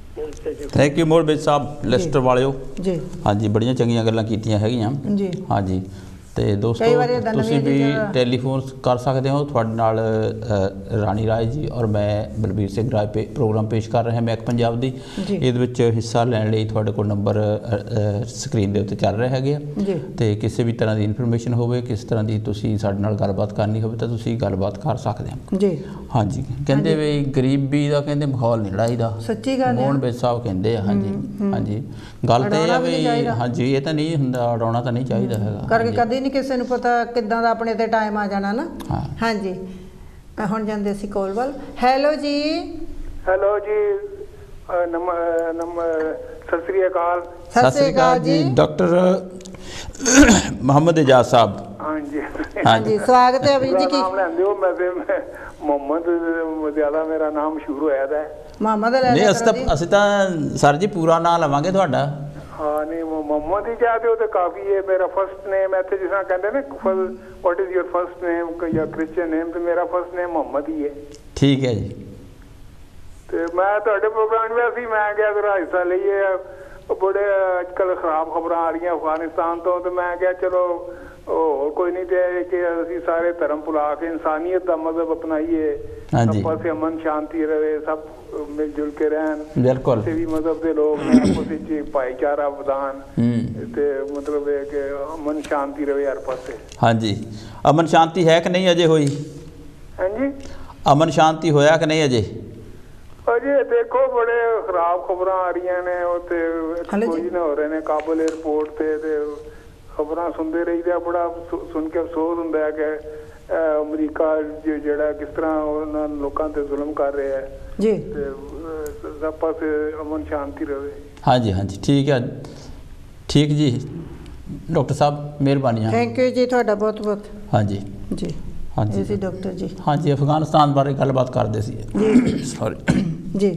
ਥੈਂਕ ਯੂ ਮੋੜ ਵਿੱਚ ਸਾਹਿਬ ਲਿਸਟਰ ਵਾਲਿਓ ਜੀ ਹਾਂਜੀ ਬੜੀਆਂ ਚੰਗੀਆਂ ਗੱਲਾਂ ਕੀਤੀਆਂ ਹੈਗੀਆਂ ਜੀ ਹਾਂਜੀ ਤੇ ਦੋਸਤੋ ਤੁਸੀਂ ਵੀ ਟੈਲੀਫੋਨ ਕਰ ਸਕਦੇ ਹੋ ਤੁਹਾਡੇ ਨਾਲ ਰਾਣੀ ਰਾਏ ਜੀ ਔਰ ਮੈਂ ਬਲਬੀਰ ਸਿੰਘ ਰਾਏ ਪੇ ਪ੍ਰੋਗਰਾਮ ਪੇਸ਼ ਕਰ ਰਹੇ ਹਾਂ ਮੈਕ ਪੰਜਾਬ ਦੀ ਇਹਦੇ ਵਿੱਚ ਹਿੱਸਾ ਲੈਣ ਲਈ ਤੁਹਾਡੇ ਕੋਲ ਨੰਬਰ ਸਕਰੀਨ ਦੇ ਉੱਤੇ ਚੱਲ ਰਹੇ ਹੈਗੇ ਆ ਤੇ ਕਿਸੇ ਵੀ ਤਰ੍ਹਾਂ ਦੀ ਇਨਫੋਰਮੇਸ਼ਨ ਹੋਵੇ ਕਿਸ ਤਰ੍ਹਾਂ ਦੀ ਤੁਸੀਂ ਸਾਡੇ ਨਾਲ ਗੱਲਬਾਤ ਕਰਨੀ ਹੋਵੇ ਤਾਂ ਤੁਸੀਂ ਗੱਲਬਾਤ ਕਰ ਸਕਦੇ ਹੋ ਜੀ ਹਾਂਜੀ ਕਹਿੰਦੇ ਵੀ ਗਰੀਬੀ ਦਾ ਕਹਿੰਦੇ ਮਾਹੌਲ ਨਹੀਂ ਲੜਾਈਦਾ ਸੱਚੀ ਗੱਲ ਹੈ ਮੋਹਨ ਬੇਜ ਸਾਹਿਬ ਕਹਿੰਦੇ ਆ ਹਾਂਜੀ ਹਾਂਜੀ ਗੱਲ ਤਾਂ ਇਹ ਆ ਵੀ ਹਾਂਜੀ ਇਹ ਤਾਂ ਨਹੀਂ ਹੁੰਦਾ ਉਡਾਉਣਾ ਤਾਂ ਨਹੀਂ ਚਾਹੀਦਾ ਹੈਗਾ ਕਰਕੇ ਕਦੇ ਨਹੀਂ ਕਿਸੇ ਨੂੰ ਪਤਾ ਕਿੱਦਾਂ ਦਾ ਆਪਣੇ ਤੇ ਟਾਈਮ ਆ ਜਾਣਾ ਨਾ ਹਾਂਜੀ ਹੁਣ ਜਾਂਦੇ ਅਸੀਂ ਕੋਲ ਵੱਲ ਹੈਲੋ ਜੀ ਹੈਲੋ ਜੀ ਨਮ ਨਮ ਸਤਿ ਸ੍ਰੀ ਅਕਾਲ ਸਤਿ ਸ੍ਰੀ ਅਕਾਲ ਜੀ ਡਾਕਟਰ ਮੁਹੰਮਦ ਇਜਾਜ਼ ਸਾਹਿਬ ਹਾਂਜੀ ਹਾਂਜੀ ਸਵਾਗਤ ਹੈ ਵੀਰ ਜੀ ਕੀ ਨਾਮ ਲੈਂਦੇ ਹੋ ਮੈਂ ਫਿਰ ਮੁਹੰਮਦ ਜ਼ਿਆਦਾ ਮੇਰਾ ਨਾਮ ਮਸ਼ਹੂਰ ਹੋਇਆ ਦਾ ਮੁਹੰਮਦ ਲੈ ਨਹੀਂ ਅਸੀਂ ਤਾਂ ਅਸੀਂ ਤਾਂ ਸਰ ਜੀ ਪੂਰਾ ਨਾਂ ਲਵਾਂਗੇ ਤੁਹਾਡਾ। ਹਾਂ ਨਹੀਂ ਮੁਹੰਮਦ ਹੀ ਕਹਿ ਦਿਓ ਤੇ ਕਾਫੀ ਹੈ। ਮੇਰਾ ਫਸਟ ਨੇਮ ਇੱਥੇ ਜਿਸ ਤਰ੍ਹਾਂ ਕਹਿੰਦੇ ਨੇ what is your first name ਜਾਂ ਕ੍ਰਿਸਚੀਅਨ ਨੇਮ, ਤੇ ਮੇਰਾ ਫਸਟ ਨੇਮ ਮੁਹੰਮਦ ਹੀ ਹੈ। ਠੀਕ ਹੈ ਜੀ। ਤੇ ਮੈਂ ਤੁਹਾਡੇ ਪ੍ਰੋਗਰਾਮ ਵਿੱਚ ਸੀ, ਮੈਂ ਕਿਹਾ ਜਰਾ ਹਿੱਸਾ ਲਈਏ। ਬੜੇ ਅੱਜ ਕੱਲ੍ਹ ਖਰਾਬ ਖਬਰਾਂ ਆ ਰਹੀਆਂ ਅਫਗਾਨਿਸਤਾਨ ਤੋਂ, ਤੇ ਮੈਂ ਕਿਹਾ ਚਲੋ ਹੋਰ ਕੋਈ ਨਹੀਂ ਤੇ ਕਿ ਅਸੀਂ ਸਾਰੇ ਧਰਮ ਭੁਲਾ ਕੇ ਇਨਸਾਨੀਅਤ ਦਾ ਮਜ਼ਹਬ ਅਪਣਾਈਏ, ਸਭ ਪਾਸੇ ਅਮਨ ਸ਼ਾਂਤੀ ਰਹੇ, ਸਭ ਮਿਲ ਜੁਲ ਕੇ ਰਹਿਣ। ਬਿਲਕੁਲ ਕਿਸੇ ਵੀ ਮਜ਼ਹਬ ਦੇ ਲੋਕ ਨੇ ਆਪਸ ਵਿੱਚ ਭਾਈਚਾਰਾ ਵਧਾਣ ਤੇ ਮਤਲਬ ਇਹ ਕਿ ਅਮਨ ਸ਼ਾਂਤੀ ਰਹੇ ਹਰ ਪਾਸੇ। ਹਾਂਜੀ ਅਮਨ ਸ਼ਾਂਤੀ ਹੈ ਕਿ ਨਹੀਂ ਅਜੇ ਹੋਈ? ਹਾਂਜੀ ਅਮਨ ਸ਼ਾਂਤੀ ਹੋਇਆ ਕਿ ਨਹੀਂ ਅਜੇ? ਅਜੇ ਦੇਖੋ ਬੜੇ ਖਰਾਬ ਖਬਰਾਂ ਆ ਰਹੀਆਂ ਨੇ, ਉੱਥੇ ਕੋਈ ਨਾ ਹੋ ਰਹੇ ਨੇ ਕਾਬਲ ਏਅਰਪੋਰਟ ਤੇ ਤੇ ਖਬਰਾਂ ਸੁਣਦੇ ਰਹੀਦਾ, ਬੜਾ ਸੁਣ ਕੇ ਅਫਸੋਸ ਹੁੰਦਾ ਹੈ ਕਿ ਅਮਰੀਕਾ ਜਿਹੜਾ ਕਿਸ ਤਰ੍ਹਾਂ ਉਹਨਾਂ ਲੋਕਾਂ ਤੇ ਜ਼ੁਲਮ ਕਰ ਰਿਹਾ ਹੈ ਜੀ, ਤੇ ਸਭ ਪਾਸੇ ਅਮਨ ਸ਼ਾਂਤੀ ਰਹੇ। ਹਾਂਜੀ ਹਾਂਜੀ ਠੀਕ ਹੈ, ਠੀਕ ਜੀ ਡਾਕਟਰ ਸਾਹਿਬ ਮਿਹਰਬਾਨੀ। ਥੈਂਕ ਯੂ ਜੀ ਤੁਹਾਡਾ ਬਹੁਤ ਬਹੁਤ। ਹਾਂਜੀ ਜੀ ਹਾਂਜੀ ਜੀ ਡਾਕਟਰ ਜੀ। ਹਾਂਜੀ ਅਫਗਾਨਿਸਤਾਨ ਬਾਰੇ ਗੱਲਬਾਤ ਕਰਦੇ ਸੀ ਜੀ ਸੌਰੀ ਜੀ।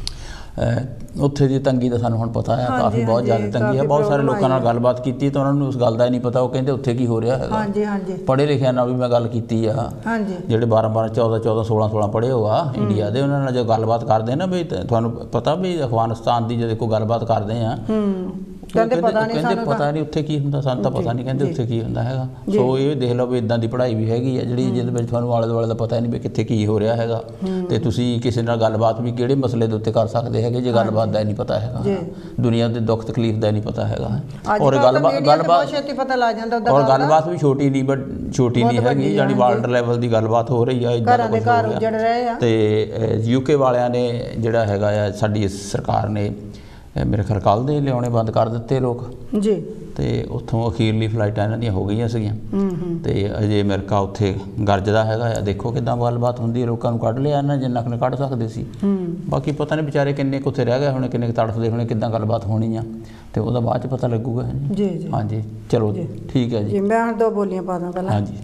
ਉੱਥੇ ਦੀ ਤੰਗੀ ਦਾ ਸਾਨੂੰ ਹੁਣ ਪਤਾ ਹੈ, ਕਾਫੀ ਬਹੁਤ ਜ਼ਿਆਦਾ ਤੰਗੀ ਹੈ। ਬਹੁਤ ਸਾਰੇ ਲੋਕਾਂ ਨਾਲ ਗੱਲਬਾਤ ਕੀਤੀ ਤਾਂ ਉਹਨਾਂ ਨੂੰ ਉਸ ਗੱਲ ਦਾ ਹੀ ਨਹੀਂ ਪਤਾ, ਉਹ ਕਹਿੰਦੇ ਉੱਥੇ ਕੀ ਹੋ ਰਿਹਾ ਹੈਗਾ। ਹਾਂਜੀ ਹਾਂਜੀ ਪੜ੍ਹੇ ਲਿਖਿਆਂ ਨਾਲ ਵੀ ਮੈਂ ਗੱਲ ਕੀਤੀ ਆ, ਹਾਂਜੀ ਜਿਹੜੇ ਬਾਰਾਂ ਬਾਰਾਂ ਚੌਦਾਂ ਚੌਦਾਂ ਸੋਲਾਂ ਸੋਲਾਂ ਪੜ੍ਹੇ ਹੋ ਆ ਇੰਡੀਆ ਦੇ, ਉਹਨਾਂ ਨਾਲ ਜੋ ਗੱਲਬਾਤ ਕਰਦੇ ਨਾ ਵੀ ਤੁਹਾਨੂੰ ਪਤਾ ਵੀ ਅਫਗਾਨਿਸਤਾਨ ਦੀ ਜਦੋਂ ਕੋਈ ਗੱਲਬਾਤ ਕਰਦੇ ਆ ਕਹਿੰਦੇ ਪਤਾ ਨਹੀਂ ਕਹਿੰਦੇ ਪਤਾ ਨਹੀਂ ਉੱਥੇ ਕੀ ਹੁੰਦਾ, ਸਾਨੂੰ ਤਾਂ ਪਤਾ ਨਹੀਂ ਕਹਿੰਦੇ ਉੱਥੇ ਕੀ ਹੁੰਦਾ ਹੈਗਾ। ਸੋ ਇਹ ਦੇਖ ਲਓ ਵੀ ਇਦਾਂ ਦੀ ਪੜ੍ਹਾਈ ਵੀ ਹੈਗੀ ਹੈ ਜਿਹੜੀ ਜਿਹਦੇ ਵਿੱਚ ਤੁਹਾਨੂੰ ਆਲੇ ਦੁਆਲੇ ਦਾ ਪਤਾ ਨਹੀਂ ਵੀ ਕਿੱਥੇ ਕੀ ਹੋ ਰਿਹਾ ਹੈਗਾ, ਤੇ ਤੁਸੀਂ ਕਿਸੇ ਨਾਲ ਗੱਲਬਾਤ ਵੀ ਕਿਹੜੇ ਮਸਲੇ ਦੇ ਉੱਤੇ ਕਰ ਸਕਦੇ ਹੈਗੇ ਜੇ ਗੱਲਬਾਤ ਦਾ ਨਹੀਂ ਪਤਾ ਹੈਗਾ, ਦੁਨੀਆ ਦੇ ਦੁੱਖ ਤਕਲੀਫ ਦਾ ਨਹੀਂ ਪਤਾ ਹੈਗਾ। ਔਰ ਗੱਲਬਾਤ ਗੱਲਬਾਤ ਛੇਤੀ ਪਤਾ ਲੱਗ ਜਾਂਦਾ, ਔਰ ਗੱਲਬਾਤ ਵੀ ਛੋਟੀ ਨਹੀਂ ਬਟ ਛੋਟੀ ਨਹੀਂ ਹੈਗੀ, ਯਾਨੀ ਵਰਲਡ ਲੈਵਲ ਦੀ ਗੱਲਬਾਤ ਹੋ ਰਹੀ ਆ। ਘਰਾਂ ਦੇ ਘਰ ਉੱਜੜ ਰਹੇ ਆ। ਤੇ ਯੂਕੇ ਵਾਲਿਆਂ ਨੇ ਜਿਹੜਾ ਹੈਗਾ ਆ ਸਾਡੀ ਸਰਕਾਰ ਨੇ ਮੇਰੇ ਖਿਆਲ ਕੱਲ੍ਹ ਦੇ ਲਿਆਉਣੇ ਬੰਦ ਕਰ ਦਿੱਤੇ ਲੋਕ ਜੀ, ਤੇ ਉੱਥੋਂ ਅਖੀਰਲੀ ਫਲਾਈਟਾਂ ਇਹਨਾਂ ਦੀਆਂ ਹੋ ਗਈਆਂ ਸੀਗੀਆਂ, ਤੇ ਅਜੇ ਅਮਰੀਕਾ ਉੱਥੇ ਗਰਜਦਾ ਹੈਗਾ ਆ। ਦੇਖੋ ਕਿੱਦਾਂ ਗੱਲਬਾਤ ਹੁੰਦੀ ਹੈ, ਲੋਕਾਂ ਨੂੰ ਕੱਢ ਲਿਆ ਇਹਨਾਂ ਜਿੰਨਾ ਕੁ ਕੱਢ ਸਕਦੇ ਸੀ। ਬਾਕੀ ਪਤਾ ਨਹੀਂ ਵਿਚਾਰੇ ਕਿੰਨੇ ਕੁ ਉੱਥੇ ਰਹਿ ਗਏ ਹੋਣੇ, ਕਿੰਨੇ ਕੁ ਤੜਫਦੇ ਹੋਣੇ, ਕਿੱਦਾਂ ਗੱਲਬਾਤ ਹੋਣੀ ਆ, ਤੇ ਉਹਦਾ ਬਾਅਦ 'ਚ ਪਤਾ ਲੱਗੂਗਾ। ਜੀ ਜੀ ਹਾਂਜੀ ਚਲੋ ਠੀਕ ਹੈ ਜੀ। ਮੈਂ ਹੁਣ ਦੋ ਬੋਲੀਆਂ ਪਾ ਦਾਂ ਪਹਿਲਾਂ। ਹਾਂਜੀ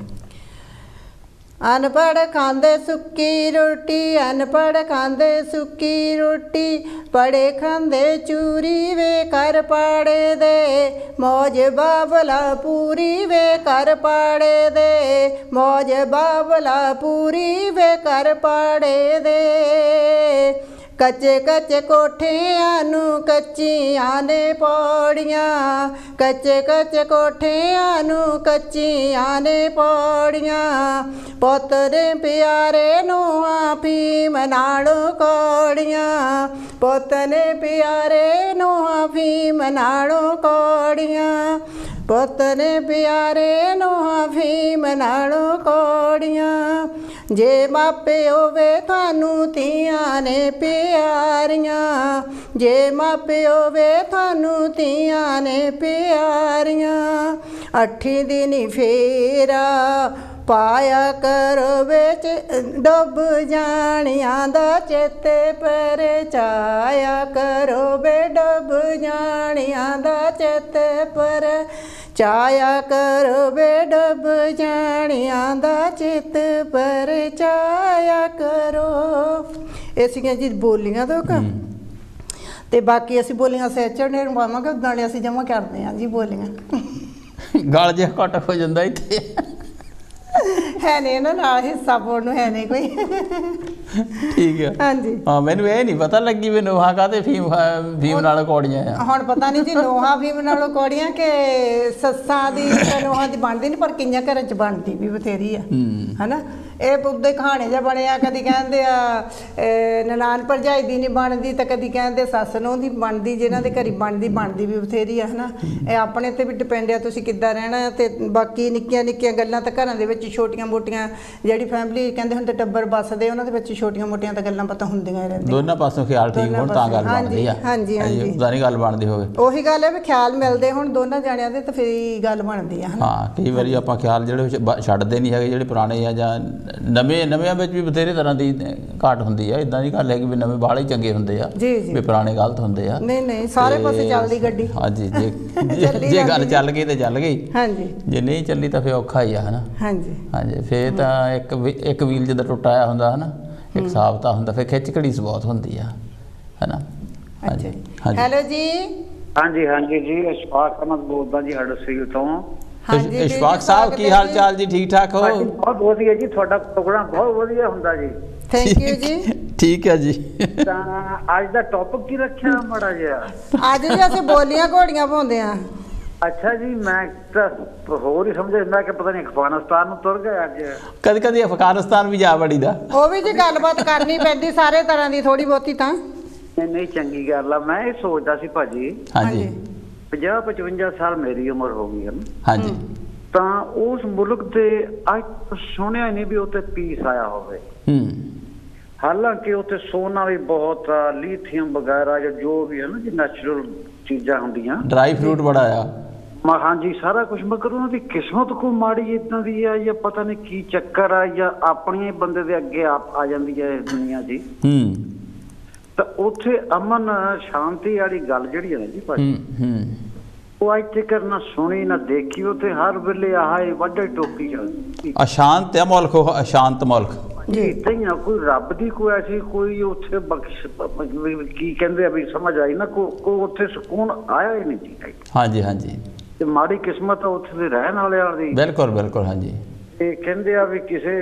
ਅਨਪੜ੍ਹ ਖਾਂਦੇ ਸੁੱਕੀ ਰੋਟੀ, ਅਨਪੜ੍ਹ ਖਾਂਦੇ ਸੁੱਕੀ ਰੋਟੀ, ਪੜ੍ਹੇ ਖਾਂਦੇ ਚੂਰੀ ਵੇ ਕਰ ਪਾੜੇ ਦੇ, ਮੌਜ ਬਾਬਲਾ ਪੂਰੀ ਵੇ ਕਰ ਪਾੜੇ ਦੇ, ਮੌਜ ਬਾਬਲਾ ਪੂਰੀ ਵੇ ਕਰ ਪਾੜੇ ਦੇ। ਕੱਚੇ ਕੱਚੇ ਕੋਠਿਆਂ ਨੂੰ ਕੱਚੀਆਂ ਨੇ ਪੌੜੀਆਂ, ਕੱਚੇ ਕੱਚੇ ਕੋਠਿਆਂ ਨੂੰ ਕੱਚੀਆਂ ਨੇ ਪੌੜੀਆਂ, ਪੁੱਤ ਦੇ ਪਿਆਰੇ ਨੂੰਹਾਂ ਫੀਮ ਨਾਲੋਂ ਕੌੜੀਆਂ, ਪੁੱਤ ਨੇ ਪਿਆਰੇ ਨੂੰਹਾਂ ਫੀਮ ਨਾਲੋਂ ਕੌੜੀਆਂ, ਪੁੱਤ ਨੇ ਪਿਆਰੇ ਨੂੰਹਾਂ ਫੀਮ ਨਾਲੋਂ ਕੌੜੀਆਂ। ਜੇ ਮਾਪੇ ਹੋਵੇ ਤੁਹਾਨੂੰ ਧੀਆਂ ਨੇ ਪਿਆਰੀਆਂ, ਜੇ ਮਾਪੇ ਹੋਵੇ ਤੁਹਾਨੂੰ ਧੀਆਂ ਨੇ ਪਿਆਰੀਆਂ। ਅੱਠੀ ਦਿਨ ਫੇਰਾ ਪਾਇਆ ਕਰੋ ਵਿੱਚ ਡੁੱਬ ਜਾਣਿਆਂ ਦਾ ਚੇਤੇ ਪਰਚਾਇਆ ਕਰੋ ਵੇ, ਡੁੱਬ ਜਾਣਿਆਂ ਦਾ ਚੇਤੇ ਪਰ ਚਾਇਆ ਕਰੋ ਵੇ, ਡੁੱਬ ਜਾਣਿਆਂ ਦਾ ਚਿੱਤ ਪਰਚਾਇਆ ਕਰੋ। ਇਹ ਸੀਗੀਆਂ ਜੀ ਬੋਲੀਆਂ ਤੋਂ ਕਾ, ਤੇ ਬਾਕੀ ਅਸੀਂ ਬੋਲੀਆਂ ਸੈਚਰਡੇ ਨੂੰ ਪਾਵਾਂਗੇ, ਗਾਣੇ ਅਸੀਂ ਜਮ੍ਹਾਂ ਕਰਦੇ ਹਾਂ ਜੀ ਬੋਲੀਆਂ। ਗਲ ਜਿਹਾ ਘੱਟ ਹੋ ਜਾਂਦਾ ਇੱਥੇ ਹੈ ਨਹੀਂ ਇਹਨਾਂ ਨਾਲ ਹਿੱਸਾ ਪਾਉਣ ਨੂੰ ਹੈ ਨਹੀਂ ਕੋਈ। ਠੀਕ ਹੈ ਹਾਂਜੀ ਹਾਂ, ਮੈਨੂੰ ਇਹ ਨਹੀਂ ਪਤਾ ਲੱਗੀ ਵੀ ਨੋਹਾ ਕਾਹਤੇ ਫੀਮ ਫੀਮ ਨਾਲ ਕੌੜੀਆਂ ਆ। ਹੁਣ ਪਤਾ ਨਹੀਂ ਜੀ ਨੋਹਾ ਫੀਮ ਨਾਲੋਂ ਕੌੜੀਆਂ ਕਿ ਸੱਸਾਂ ਦੀ ਨੋਹਾਂ ਦੀ ਬਣਦੀ ਨਹੀਂ, ਪਰ ਕਈਆਂ ਘਰਾਂ 'ਚ ਬਣਦੀ ਵੀ ਬਥੇਰੀ ਆ ਹਨਾ। ਇਹ ਪੁੱਦੇ ਕਹਾਣੀ ਜਿਹਾ ਬਣਿਆ, ਕਦੀ ਕਹਿੰਦੇ ਆ ਨਨਾਣ ਭਰਜਾਈ ਦੀ ਨਹੀਂ ਬਣਦੀ, ਤਾਂ ਕਦੀ ਕਹਿੰਦੇ ਸੱਸ ਨੂੰ ਦੀ ਬਣਦੀ, ਜਿਹਨਾਂ ਦੇ ਘਰੀ ਬਣਦੀ ਬਣਦੀ ਵੀ ਬਥੇਰੀ ਆ ਹਨਾ। ਇਹ ਆਪਣੇ 'ਤੇ ਵੀ ਡਿਪੈਂਡ ਆ ਤੁਸੀਂ ਕਿੱਦਾਂ ਰਹਿਣਾ। ਤੇ ਬਾਕੀ ਨਿੱਕੀਆਂ ਨਿੱਕੀਆਂ ਗੱਲਾਂ ਤਾਂ ਘਰਾਂ ਦੇ ਵਿੱਚ ਛੋਟੀਆਂ ਮੋਟੀਆਂ, ਜਿਹੜੀ ਫੈਮਿਲੀ ਕਹਿੰਦੇ ਹੁੰਦੇ ਟੱਬਰ ਵੱਸਦੇ, ਉਹਨਾਂ ਦੇ ਵਿੱਚ ਛੋਟੀਆਂ ਮੋਟੀਆਂ ਤਾਂ ਗੱਲਾਂ ਪਤਾ ਹੁੰਦੀਆਂ ਰਹਿੰਦੀਆਂ। ਦੋਨਾਂ ਪਾਸੋਂ ਖਿਆਲ ਠੀਕ ਹੋਣ ਤਾਂ ਗੱਲ ਬਣਦੀ ਆ। ਹਾਂਜੀ ਹਾਂਜੀ ਉਹਦਾ ਨਹੀਂ ਗੱਲ ਬਣਦੀ ਹੋਵੇ, ਉਹੀ ਗੱਲ ਹੈ ਵੀ ਖਿਆਲ ਮਿਲਦੇ ਹੁਣ ਦੋਨਾਂ ਜਾਣਿਆਂ ਦੇ ਤਾਂ ਫਿਰ ਗੱਲ ਬਣਦੀ ਆ। ਹਾਂ ਕਈ ਵਾਰੀ ਆਪਾਂ ਖਿਆਲ ਜਿਹੜੇ ਛੱਡਦੇ ਨਹੀਂ ਹੈਗੇ, ਜਿਹੜੇ ਪੁਰਾਣੇ ਆ ਜਾਂ ਨਵੇਂ ਨਵਿਆਂ ਵਿੱਚ ਵੀ ਬਥੇਰੇ ਤਰ੍ਹਾਂ ਦੀ ਘਾਟ ਹੁੰਦੀ ਆ, ਇਦਾਂ ਦੀ ਗੱਲ ਹੈ ਕਿ ਵੀ ਨਵੇਂ ਬਾਹਲੇ ਚੰਗੇ ਹੁੰਦੇ ਆ ਵੀ ਪੁਰਾਣੇ ਗਲਤ ਹੁੰਦੇ ਆ। ਨਹੀਂ ਨਹੀਂ ਸਾਰੇ ਪਾਸੇ ਚੱਲਦੀ ਗੱਡੀ। ਹਾਂਜੀ, ਜੇ ਜੇ ਗੱਲ ਚੱਲ ਗਈ ਤੇ ਚੱਲ ਗਈ, ਹਾਂਜੀ, ਜੇ ਨਹੀਂ ਚੱਲੀ ਤਾਂ ਫਿਰ ਔਖਾ ਹੀ ਆ ਹਨਾ। ਹਾਂਜੀ ਹਾਂਜੀ, ਫਿਰ ਤਾਂ ਇੱਕ ਇੱਕ ਵੀਲ ਜਦੋਂ ਟੁੱਟ ਆਇਆ ਹੁੰਦਾ ਹਨਾ, ਇੱਕ ਸਾਬਤਾ ਹੁੰਦਾ, ਫਿਰ ਖਿੱਚ ਘੜੀਸ ਬਹੁਤ ਹੁੰਦੀ ਆ ਹਨਾ। ਹਾਂਜੀ, ਹੈਲੋ ਜੀ। ਹਾਂਜੀ ਹਾਂਜੀ ਜੀ, ਇਸ਼ਫਾਕ ਅਹਿਮਦ ਬੋਲਦਾ ਜੀ ਹਡਰਸਫੀਲਡ ਤੋਂ। ਹਾਂਜੀ ਇਸ਼ਫਾਕ ਸਾਹਿਬ, ਕੀ ਹਾਲ ਚਾਲ ਜੀ? ਠੀਕ ਠਾਕ ਹੋ? ਬਹੁਤ ਵਧੀਆ ਜੀ, ਤੁਹਾਡਾ ਪ੍ਰੋਗਰਾਮ ਬਹੁਤ ਵਧੀਆ ਹੁੰਦਾ ਜੀ। ਥੈਂਕ ਯੂ ਜੀ। ਠੀਕ ਹੈ ਜੀ। ਤਾਂ ਅੱਜ ਦਾ ਟੌਪਿਕ ਕੀ ਰੱਖਿਆ ਮਾੜਾ ਜਿਹਾ? ਅੱਜ ਜੀ ਅਸੀਂ ਬੋਲੀਆਂ ਘੋੜੀਆਂ ਪਾਉਂਦੇ ਆ। ਅੱਛਾ ਜੀ, ਮੈਂ ਤਾਂ ਹੋਰ ਹੀ ਸਮਝਿਆ, ਮੈਂ ਕਿ ਪਤਾ ਨਹੀਂ ਅਫਗਾਨਿਸਤਾਨ ਨੂੰ ਤੁਰ ਗਏ ਅੱਜ। ਕਦੀ ਕਦੀ ਅਫਗਾਨਿਸਤਾਨ ਵੀ ਜਾ ਵੜੀਦਾ। ਉਹ ਵੀ ਜੀ ਗੱਲਬਾਤ ਕਰਨੀ ਪੈਂਦੀ ਸਾਰੇ ਤਰ੍ਹਾਂ ਦੀ, ਥੋੜੀ ਬਹੁਤੀ ਤਾਂ। ਨਹੀਂ ਚੰਗੀ ਗੱਲ ਆ। ਮੈਂ ਇਹ ਸੋਚਦਾ ਸੀ ਭਾਜੀ, ਹਾਂਜੀ, ਪੰਜਾਹ ਪਚਵੰਜਾ ਸਾਲ ਮੇਰੀ ਉਮਰ ਹੋ ਗਈ ਹੈ ਨਾ, ਹਾਂਜੀ, ਤਾਂ ਉਸ ਮੁਲਕ ਦੇ ਅੱਜ ਸੁਣਿਆ ਨਹੀਂ ਵੀ ਉੱਥੇ ਪੀਸ ਆਇਆ ਹੋਵੇ। ਹੂੰ, ਹਾਲਾਂਕਿ ਉੱਥੇ ਸੋਨਾ ਵੀ ਬਹੁਤ ਆ, ਲੀਥੀਅਮ ਵਗੈਰਾ ਜਾਂ ਜੋ ਵੀ ਹੈ ਨਾ ਜੀ ਨੈਚੁਰਲ ਚੀਜ਼ਾਂ ਹੁੰਦੀਆਂ, ਡਰਾਈ ਫਰੂਟ ਬੜਾ ਆ। ਮਾ ਹਾਂਜੀ ਸਾਰਾ ਕੁਝ, ਮਗਰ ਉਹਨਾਂ ਦੀ ਕਿਸਮਤ ਕੋ ਮਾੜੀ ਇਦਾਂ ਦੀ ਆ ਜਾਂ ਪਤਾ ਨਹੀਂ ਕੀ ਚੱਕਰ ਆ, ਜਾਂ ਆਪਣੀਆਂ ਬੰਦੇ ਦੇ ਅੱਗੇ ਆਪ ਆ ਜਾਂਦੀ ਹੈ ਇਸ ਦੁਨੀਆ ਦੀ। ਹੂੰ, ਤਾਂ ਉੱਥੇ ਅਮਨ ਸ਼ਾਂਤੀ ਵਾਲੀ ਗੱਲ ਜਿਹੜੀ ਹੈ ਨਾ ਜੀ ਭਾਜੀ, ਹੂੰ, ਉਹ ਅੱਜ ਤੱਕ ਨਾ ਸੁਣੀ ਨਾ ਦੇਖੀ। ਉੱਥੇ ਹਰ ਵੇਲੇ ਆਹ ਵੱਡੇ ਟੋਕੀ ਚੱਲਦੀ। ਅਸ਼ਾਂਤ ਹੈ ਮੁਲਕ, ਉਹ ਅਸ਼ਾਂਤ ਮੁਲਕ ਜੀ। ਤਾਂ ਕੋਈ ਰੱਬ ਦੀ ਕੋਈ ਐਸੀ ਕੋਈ ਉੱਥੇ ਬਖਸ਼ ਕੀ ਕਹਿੰਦੇ ਆ ਵੀ ਸਮਝ ਆਈ ਨਾ, ਕੋ ਕੋ ਉੱਥੇ ਸਕੂਨ ਆਇਆ ਹੀ ਨਹੀਂ ਜੀ। ਹਾਂਜੀ ਹਾਂਜੀ, ਤੇ ਮਾੜੀ ਕਿਸਮਤ ਆ ਉੱਥੇ ਦੇ ਰਹਿਣ ਵਾਲਿਆਂ ਦੀ। ਬਿਲਕੁਲ ਬਿਲਕੁਲ ਹਾਂਜੀ। ਤੇ ਕਹਿੰਦੇ ਆ ਵੀ ਕਿਸੇ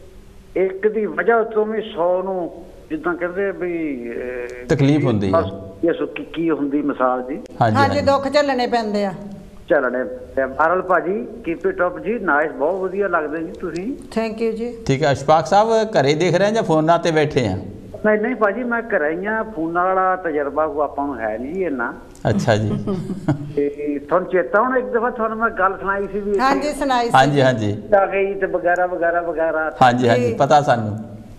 ਇੱਕ ਦੀ ਵਜ੍ਹਾ ਤੋਂ ਵੀ ਸੌ ਨੂੰ ਜਿੱਦਾਂ ਕਹਿੰਦੇ ਵੀ ਤਕਲੀਫ ਹੁੰਦੀ ਹੈ। ਇਹ ਕੀ ਹੁੰਦੀ ਮਿਸਾਲ ਜੀ। ਹਾਂਜੀ, ਦੁੱਖ ਝੱਲਣੇ ਪੈਂਦੇ ਆ। ਚੱਲਣੇ ਬਹਰਲ ਭਾਜੀ, ਕੀਪ ਇਟ ਅਪ ਜੀ, ਨਾਈਸ, ਬਹੁਤ ਵਧੀਆ ਲੱਗਦੇ ਜੀ ਤੁਸੀਂ। ਥੈਂਕ ਯੂ ਜੀ। ਠੀਕ ਹੈ ਇਸ਼ਫਾਕ ਸਾਹਿਬ, ਘਰੇ ਦੇਖ ਰਹੇ ਜਾਂ ਫੋਨਾਂ ਤੇ ਬੈਠੇ ਆ? ਨਹੀਂ ਨਹੀਂ ਭਾਜੀ, ਮੈਂ ਘਰੇ ਹੀ ਆ। ਫੋਨਾਂ ਵਾਲਾ ਤਜਰਬਾ ਕੋ ਆਪਾਂ ਨੂੰ ਹੈ ਨਹੀਂ ਜੀ ਇੰਨਾ। ਅੱਛਾ ਜੀ। ਤੇ ਤੁਹਾਨੂੰ ਚੇਤਾ ਹੁਣ ਇੱਕ ਦਫਾ ਤੁਹਾਨੂੰ ਮੈਂ ਗੱਲ ਸੁਣਾਈ ਸੀ ਵੀ? ਹਾਂਜੀ ਸੁਣਾਈ ਸੀ। ਹਾਂਜੀ ਹਾਂਜੀ, ਆ ਗਈ ਤੇ ਵਗੈਰਾ ਵਗੈਰਾ ਵਗੈਰਾ। ਹਾਂਜੀ ਹਾਂਜੀ, ਪਤਾ ਸਾਨੂੰ।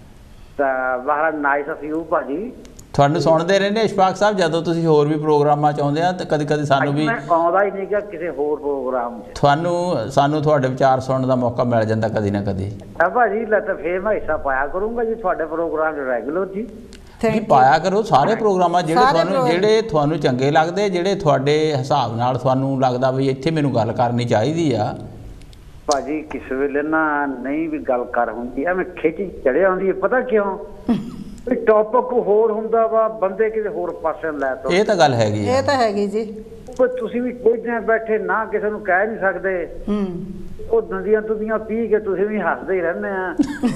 ਤਾਂ ਬਹਰਲ ਨਾਈਸ ਆਫ ਯੂ ਭਾਜੀ। ਤੁਹਾਨੂੰ ਸੁਣਦੇ ਰਹਿੰਦੇ ਇਸ਼ਫਾਕ ਸਾਹਿਬ, ਜਦੋਂ ਤੁਸੀਂ ਹੋਰ ਵੀ ਪ੍ਰੋਗਰਾਮਾਂ 'ਚ ਆਉਂਦੇ ਆ ਤਾਂ ਕਦੀ ਕਦੀ ਸਾਨੂੰ ਵੀ। ਮੈਂ ਆਉਂਦਾ ਹੀ ਨਹੀਂ ਗਾ ਕਿਸੇ ਹੋਰ ਪ੍ਰੋਗਰਾਮ 'ਚ। ਤੁਹਾਨੂੰ ਸਾਨੂੰ ਤੁਹਾਡੇ ਵਿਚਾਰ ਸੁਣਨ ਦਾ ਮੌਕਾ ਮਿਲ ਜਾਂਦਾ ਕਦੀ ਨਾ ਕਦੀ। ਹਾਂ ਭਾਜੀ, ਲੈ ਤਾਂ ਫੇਰ ਮੈਂ ਹਿੱਸਾ ਪਾਇਆ ਕਰੂੰਗਾ ਜੀ ਤੁਹਾਡੇ ਪ੍ਰੋਗਰਾਮ 'ਚ ਰੈਗੂਲਰ ਜੀ। ਜੀ ਪਾਇਆ ਕਰੋ ਸਾਰੇ ਪ੍ਰੋਗਰਾਮਾਂ, ਜਿਹੜੇ ਤੁਹਾਨੂੰ ਜਿਹੜੇ ਤੁਹਾਨੂੰ ਚੰਗੇ ਲੱਗਦੇ, ਜਿਹੜੇ ਤੁਹਾਡੇ ਹਿਸਾਬ ਨਾਲ ਤੁਹਾਨੂੰ ਲੱਗਦਾ ਵੀ ਇੱਥੇ ਮੈਨੂੰ ਗੱਲ ਕਰਨੀ ਚਾਹੀਦੀ ਆ। ਭਾਜੀ ਕਿਸੇ ਵੇਲੇ ਨਾ ਨਹੀਂ ਵੀ ਗੱਲ ਕਰ ਹੁੰਦੀ, ਐਵੇਂ ਖਿੱਚ ਚੜਿਆ ਹੁੰਦੀ ਹੈ। ਪਤਾ ਕਿਉਂ? ਟੌਪਿਕ ਹੋਰ ਹੁੰਦਾ ਵਾ, ਬੰਦੇ ਕਿਸੇ ਹੋਰ ਪਾਸੇ ਲੈ ਤਾ। ਇਹ ਤਾਂ ਗੱਲ ਹੈਗੀ, ਇਹ ਤਾਂ ਹੈਗੀ ਜੀ। ਤੁਸੀਂ ਵੀ ਕੋਈ ਦਿਨ ਬੈਠੇ ਨਾ ਕਿਸੇ ਨੂੰ ਕਹਿ ਨਹੀਂ ਸਕਦੇ। ਹੂੰ, ਉਹ ਦੰਦੀਆਂ ਦੁਦੀਆਂ ਪੀ ਕੇ ਤੁਸੀਂ ਵੀ ਹੱਸਦੇ ਹੀ ਰਹਿੰਦੇ ਆ।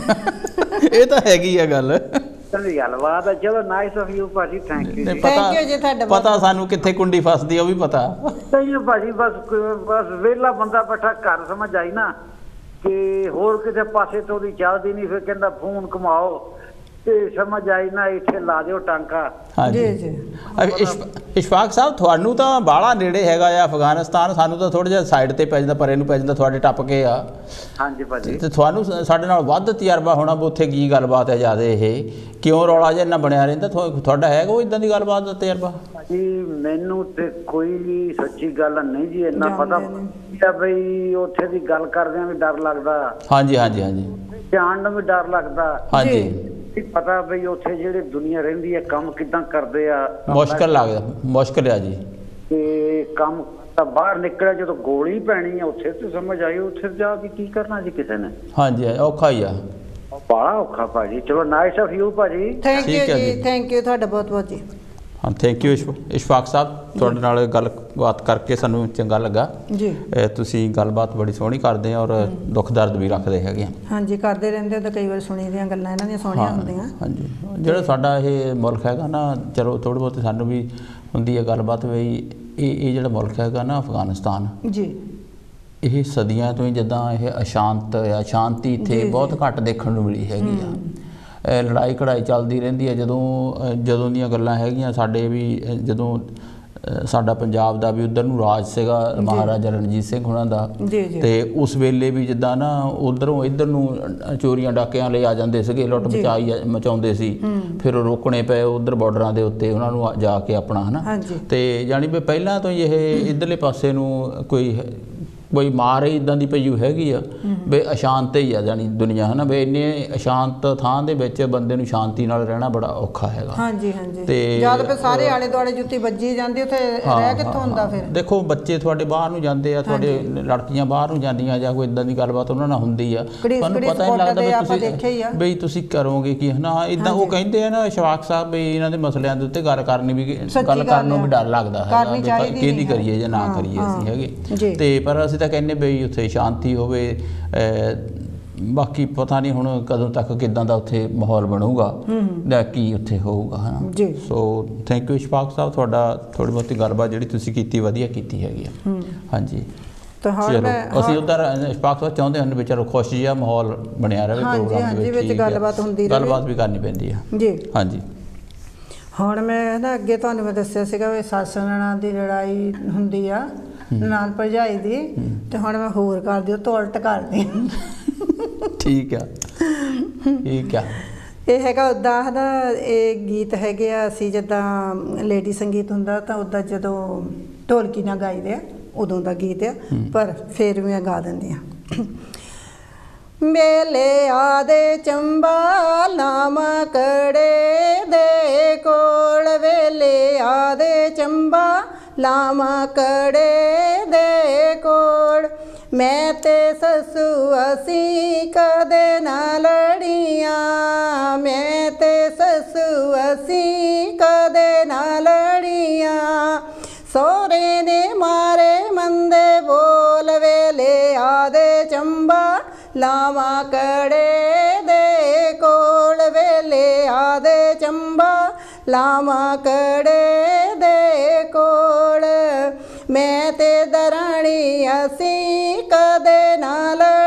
ਇਹ ਤਾਂ ਹੈਗੀ ਆ ਗੱਲ। ਚੰਗੀ ਗੱਲਬਾਤ ਹੈ। ਚਲੋ ਨਾਈਸ ਆਫ ਯੂ ਭਾਜੀ, ਥੈਂਕ ਯੂ। ਥੈਂਕ ਯੂ ਜੀ ਤੁਹਾਡਾ। ਪਤਾ ਸਾਨੂੰ ਕਿੱਥੇ ਕੁੰਡੀ ਫਸਦੀ ਉਹ ਵੀ ਪਤਾ। ਨਹੀਂ ਭਾਜੀ, ਬਸ ਬਸ ਵਿਹਲਾ ਬੰਦਾ ਬੈਠਾ ਘਰ ਸਮਝ ਆਈ ਨਾ ਕਿ ਹੋਰ ਕਿਸੇ ਪਾਸੇ ਤੋਂ ਉਹਦੀ ਚੱਲਦੀ ਨਹੀਂ, ਫਿਰ ਕਹਿੰਦਾ ਫੋਨ ਘੁਮਾਓ ਤੇ ਸਮਝ ਆਈ ਨਾ ਇੱਥੇ ਲਾ ਦਿਓ ਟਾਂਕਾ। ਹਾਂਜੀ ਜੀ। ਇਸ਼ਫਾਕ ਸਾਹਿਬ, ਤੁਹਾਨੂੰ ਤਾਂ ਬਾਹਲਾ ਨੇੜੇ ਹੈਗਾ ਆ ਅਫਗਾਨਿਸਤਾਨ, ਸਾਨੂੰ ਤਾਂ ਥੋੜਾ ਜਿਹਾ ਸਾਈਡ ਤੇ ਪੈ ਜਾਂਦਾ, ਪਰੇ ਨੂੰ ਪੈ ਜਾਂਦਾ, ਤੁਹਾਡੇ ਟੱਪ ਕੇ ਆ। ਹਾਂਜੀ ਭਾਜੀ। ਤੇ ਤੁਹਾਨੂੰ ਸਾਡੇ ਨਾਲ ਵੱਧ ਤਜਰਬਾ ਹੋਣਾ ਵੀ ਉੱਥੇ ਕੀ ਗੱਲਬਾਤ ਹੈ ਜ਼ਿਆਦਾ, ਇਹ ਕਿਉਂ ਰੌਲਾ ਜਿਹਾ ਇੰਨਾ ਬਣਿਆ ਰਹਿੰਦਾ? ਤੁਹਾਡਾ ਹੈਗਾ ਉਹ ਇਦਾਂ ਦੀ ਗੱਲਬਾਤ ਦਾ ਤਜਰਬਾ? ਜੀ ਮੈਨੂੰ ਤੇ ਕੋਈ ਵੀ ਸੱਚੀ ਗੱਲ ਨਹੀਂ ਜੀ ਇੰਨਾ ਪਤਾ ਬਈ ਉੱਥੇ ਦੀ ਗੱਲ ਕਰਦਿਆਂ ਵੀ ਡਰ ਲੱਗਦਾ। ਹਾਂਜੀ ਹਾਂਜੀ ਹਾਂਜੀ, ਜਾਣ ਨੂੰ ਵੀ ਡਰ ਲੱਗਦਾ। ਹਾਂਜੀ, ਪਤਾ ਬਈ ਉੱਥੇ ਜਿਹੜੇ ਦੁਨੀਆ ਰਹਿੰਦੀ ਹੈ ਕੰਮ ਕਿੱਦਾਂ ਕਰਦੇ ਆ, ਮੁਸ਼ਕਿਲ ਲੱਗਦਾ, ਮੁਸ਼ਕਿਲ ਆ ਜੀ। ਤੇ ਕੰਮ ਤਾਂ ਬਾਹਰ ਨਿਕਲਿਆ ਜਦੋਂ ਗੋਲੀ ਪੈਣੀ ਆ ਉੱਥੇ ਤੇ ਸਮਝ ਆਈ ਉੱਥੇ ਜਾ ਕੇ ਕੀ ਕਰਨਾ ਜੀ ਕਿਸੇ ਨੇ। ਹਾਂਜੀ, ਔਖਾ ਹੀ ਆ, ਬੜਾ ਔਖਾ ਭਾਜੀ। ਚਲੋ ਨਾਈਸ ਆਫ ਯੂ ਭਾਜੀ। ਥੈਂਕ ਯੂ ਜੀ, ਥੈਂਕ ਯੂ ਤੁਹਾਡਾ ਬਹੁਤ ਬਹੁਤ ਜੀ। ਹਾਂ, ਥੈਂਕ ਯੂ ਇਸ਼ਫਾਕ ਸਾਹਿਬ, ਤੁਹਾਡੇ ਨਾਲ ਗੱਲਬਾਤ ਕਰਕੇ ਸਾਨੂੰ ਚੰਗਾ ਲੱਗਾ ਜੀ। ਤੁਸੀਂ ਗੱਲਬਾਤ ਬੜੀ ਸੋਹਣੀ ਕਰਦੇ ਆ ਔਰ ਦੁੱਖ ਦਰਦ ਵੀ ਰੱਖਦੇ ਹੈਗੇ ਆ। ਹਾਂਜੀ, ਕਰਦੇ ਰਹਿੰਦੇ ਤਾਂ ਕਈ ਵਾਰ ਸੁਣੀ ਦੀਆਂ ਗੱਲਾਂ ਇਹਨਾਂ ਦੀਆਂ ਸੋਹਣੀਆਂ ਹੁੰਦੀਆਂ। ਹਾਂਜੀ, ਜਿਹੜਾ ਸਾਡਾ ਇਹ ਮੁਲਕ ਹੈਗਾ ਨਾ, ਚਲੋ ਥੋੜ੍ਹੀ ਬਹੁਤੀ ਸਾਨੂੰ ਵੀ ਹੁੰਦੀ ਹੈ ਗੱਲਬਾਤ ਵੀ ਇਹ ਇਹ ਜਿਹੜਾ ਮੁਲਕ ਹੈਗਾ ਨਾ ਅਫਗਾਨਿਸਤਾਨ ਜੀ, ਇਹ ਸਦੀਆਂ ਤੋਂ ਹੀ ਜਿੱਦਾਂ ਇਹ ਅਸ਼ਾਂਤ ਆ, ਸ਼ਾਂਤੀ ਇੱਥੇ ਬਹੁਤ ਘੱਟ ਦੇਖਣ ਨੂੰ ਮਿਲੀ ਹੈਗੀ ਆ। ਲੜਾਈ ਕੜਾਈ ਚੱਲਦੀ ਰਹਿੰਦੀ ਹੈ। ਜਦੋਂ ਜਦੋਂ ਦੀਆਂ ਗੱਲਾਂ ਹੈਗੀਆਂ, ਸਾਡੇ ਵੀ ਜਦੋਂ ਸਾਡਾ ਪੰਜਾਬ ਦਾ ਵੀ ਉੱਧਰ ਨੂੰ ਰਾਜ ਸੀਗਾ ਮਹਾਰਾਜਾ ਰਣਜੀਤ ਸਿੰਘ ਹੋਣਾ ਦਾ, ਤੇ ਉਸ ਵੇਲੇ ਵੀ ਜਿੱਦਾਂ ਨਾ ਉੱਧਰੋਂ ਇੱਧਰ ਨੂੰ ਚੋਰੀਆਂ ਡਾਕਿਆਂ ਲਈ ਆ ਜਾਂਦੇ ਸੀਗੇ, ਲੁੱਟ ਮਚਾਈ ਮਚਾਉਂਦੇ ਸੀ, ਫਿਰ ਉਹ ਰੋਕਣੇ ਪਏ ਉੱਧਰ ਬਾਰਡਰਾਂ ਦੇ ਉੱਤੇ ਉਹਨਾਂ ਨੂੰ ਜਾ ਕੇ ਆਪਣਾ, ਹੈ ਨਾ। ਤੇ ਜਾਣੀ ਵੀ ਪਹਿਲਾਂ ਤੋਂ ਹੀ ਇਹ ਇੱਧਰਲੇ ਪਾਸੇ ਨੂੰ ਕੋਈ ਕੋਈ ਮਾਰ ਹੀ ਇਦਾਂ ਦੀ ਪਈ ਹੈਗੀ ਆ ਵੀ ਅਸ਼ਾਂਤ ਹੀ ਆ ਜਾਣੀ ਦੁਨੀਆ, ਹੈ ਨਾ, ਵੀ ਇੰਨੇ ਅਸ਼ਾਂਤ ਥਾਂ ਦੇ ਵਿੱਚ ਬੰਦੇ ਨੂੰ ਸ਼ਾਂਤੀ ਨਾਲ ਰਹਿਣਾ ਬੜਾ ਔਖਾ ਹੈਗਾ। ਹਾਂਜੀ ਹਾਂਜੀ। ਤੇ ਜਦ ਫਿਰ ਸਾਰੇ ਆਲੇ ਦੁਆਲੇ ਜੁੱਤੀ ਵੱਜੀ ਜਾਂਦੀ, ਉੱਥੇ ਰਹਿ ਕਿੱਥੋਂ ਹੁੰਦਾ ਫਿਰ? ਦੇਖੋ ਬੱਚੇ ਤੁਹਾਡੇ ਬਾਹਰ ਨੂੰ ਜਾਂਦੇ ਆ, ਤੁਹਾਡੇ ਲੜਕੀਆਂ ਬਾਹਰ ਨੂੰ ਜਾਂਦੀਆਂ ਜਾਂ ਕੋਈ ਇਦਾਂ ਦੀ ਗੱਲਬਾਤ ਉਹਨਾਂ ਨਾਲ ਹੁੰਦੀ ਆ, ਤੁਹਾਨੂੰ ਪਤਾ ਨਹੀਂ ਲੱਗਦਾ ਵੀ ਤੁਸੀਂ ਬਈ ਤੁਸੀਂ ਕਰੋਗੇ ਕੀ, ਹੈ ਨਾ। ਇਦਾਂ ਉਹ ਕਹਿੰਦੇ ਆ ਨਾ ਇਸ਼ਫਾਕ ਸਾਹਿਬ ਵੀ ਇਹਨਾਂ ਦੇ ਮਸਲਿਆਂ ਦੇ ਉੱਤੇ ਗੱਲ ਕਰਨੀ ਵੀ ਗੱਲ ਕਰਨ ਨੂੰ ਵੀ ਡਰ ਲੱਗਦਾ ਹੈਗਾ, ਕਿਹਦੀ ਕਰੀਏ ਜਾਂ ਨਾ ਕਰੀਏ ਅਸੀਂ ਹੈਗੇ। ਤੇ ਪਰ ਅਸੀਂ ਤਾਂ ਕਹਿੰਦੇ ਬਈ ਉੱਥੇ ਸ਼ਾਂਤੀ ਹੋਵੇ। ਬਾਕੀ ਪਤਾ ਨਹੀਂ ਹੁਣ ਕਦੋਂ ਤੱਕ ਕਿੱਦਾਂ ਦਾ ਉੱਥੇ ਮਾਹੌਲ ਬਣੂਗਾ ਜਾਂ ਕੀ ਉੱਥੇ ਹੋਊਗਾ, ਹੈ ਨਾ। So thank you Ishfaq Sahib, ਤੁਹਾਡਾ ਥੋੜ੍ਹੀ ਬਹੁਤੀ ਗੱਲਬਾਤ ਜਿਹੜੀ ਤੁਸੀਂ ਕੀਤੀ ਵਧੀਆ ਕੀਤੀ ਹੈਗੀ ਆ। ਹਾਂਜੀ ਚਲੋ ਅਸੀਂ ਉੱਧਰ ਇਸ਼ਫਾਕ ਸਾਹਿਬ ਚਾਹੁੰਦੇ ਹਨ ਵੀ ਚਲੋ ਖੁਸ਼ ਜਿਹਾ ਮਾਹੌਲ ਬਣਿਆ ਰਹੇ ਪ੍ਰੋਗਰਾਮ ਦੇ ਵਿੱਚ, ਗੱਲਬਾਤ ਹੁੰਦੀ ਰਹੇ, ਗੱਲਬਾਤ ਵੀ ਕਰਨੀ ਪੈਂਦੀ ਆ ਜੀ। ਹਾਂਜੀ ਹੁਣ ਮੈਂ ਨਾ ਅੱਗੇ ਤੁਹਾਨੂੰ ਮੈਂ ਦੱਸਿਆ ਸੀਗਾ ਵੀ ਸੱਸ ਨਨਾਣ ਦੀ ਲੜਾਈ ਹੁੰਦੀ ਆ, ਨਨਾਣ ਭਰਜਾਈ ਦੀ, ਤੇ ਹੁਣ ਮੈਂ ਹੋਰ ਕਰ ਦਿਓ ਤੋਂ ਉਲਟ ਕਰਦੀ। ਠੀਕ ਆ ਠੀਕ ਆ। ਇਹ ਹੈਗਾ ਉੱਦਾਂ, ਹੈ ਨਾ, ਇਹ ਗੀਤ ਹੈਗੇ ਆ, ਅਸੀਂ ਜਿੱਦਾਂ ਲੇਡੀ ਸੰਗੀਤ ਹੁੰਦਾ ਤਾਂ ਉੱਦਾਂ ਜਦੋਂ ਢੋਲਕੀ ਨਾਲ ਗਾਈਦੇ ਆ ਉਦੋਂ ਦਾ ਗੀਤ ਆ, ਪਰ ਫਿਰ ਮੈਂ ਗਾ ਦਿੰਦੀ ਹਾਂ। ਮੇਲੇ ਆਦੇ ਚੰਬਾ ਲਾਮਾ ਕੜੇ ਦੇ ਕੋਲ, ਵੇਲੇ ਆਦੇ ਚੰਬਾ ਲਾਮਾ ਕੜੇ ਦੇ ਕੋਲ, ਮੈਂ ਤੇ ਸੱਸੂ ਅਸੀਂ ਕਦੇ ਨਾ ਲੜੀਆਂ, ਮੈਂ ਤੇ ਸੱਸੂ ਅਸੀਂ ਕਦੇ ਨਾ ਲੜੀਆਂ, ਸੋਹਰੇ ਨੇ ਮਾਰੇ ਮੰਦੇ ਬੋਲ, ਵੇਲੇ ਆਦੇ ਚੰਬਾ ਲਾਵਾਂ ਕੜੇ ਦੇ ਕੋਲ, ਵੇਲੇ ਆਦੇ ਚੰਬਾ ਲਾਵਾਂ ਕੜੇ ਦੇ ਕੋਲ, ਮੈਂ ਤੇ ਦਰਾਣੀ ਅਸੀਂ ਕਦੇ ਨਾ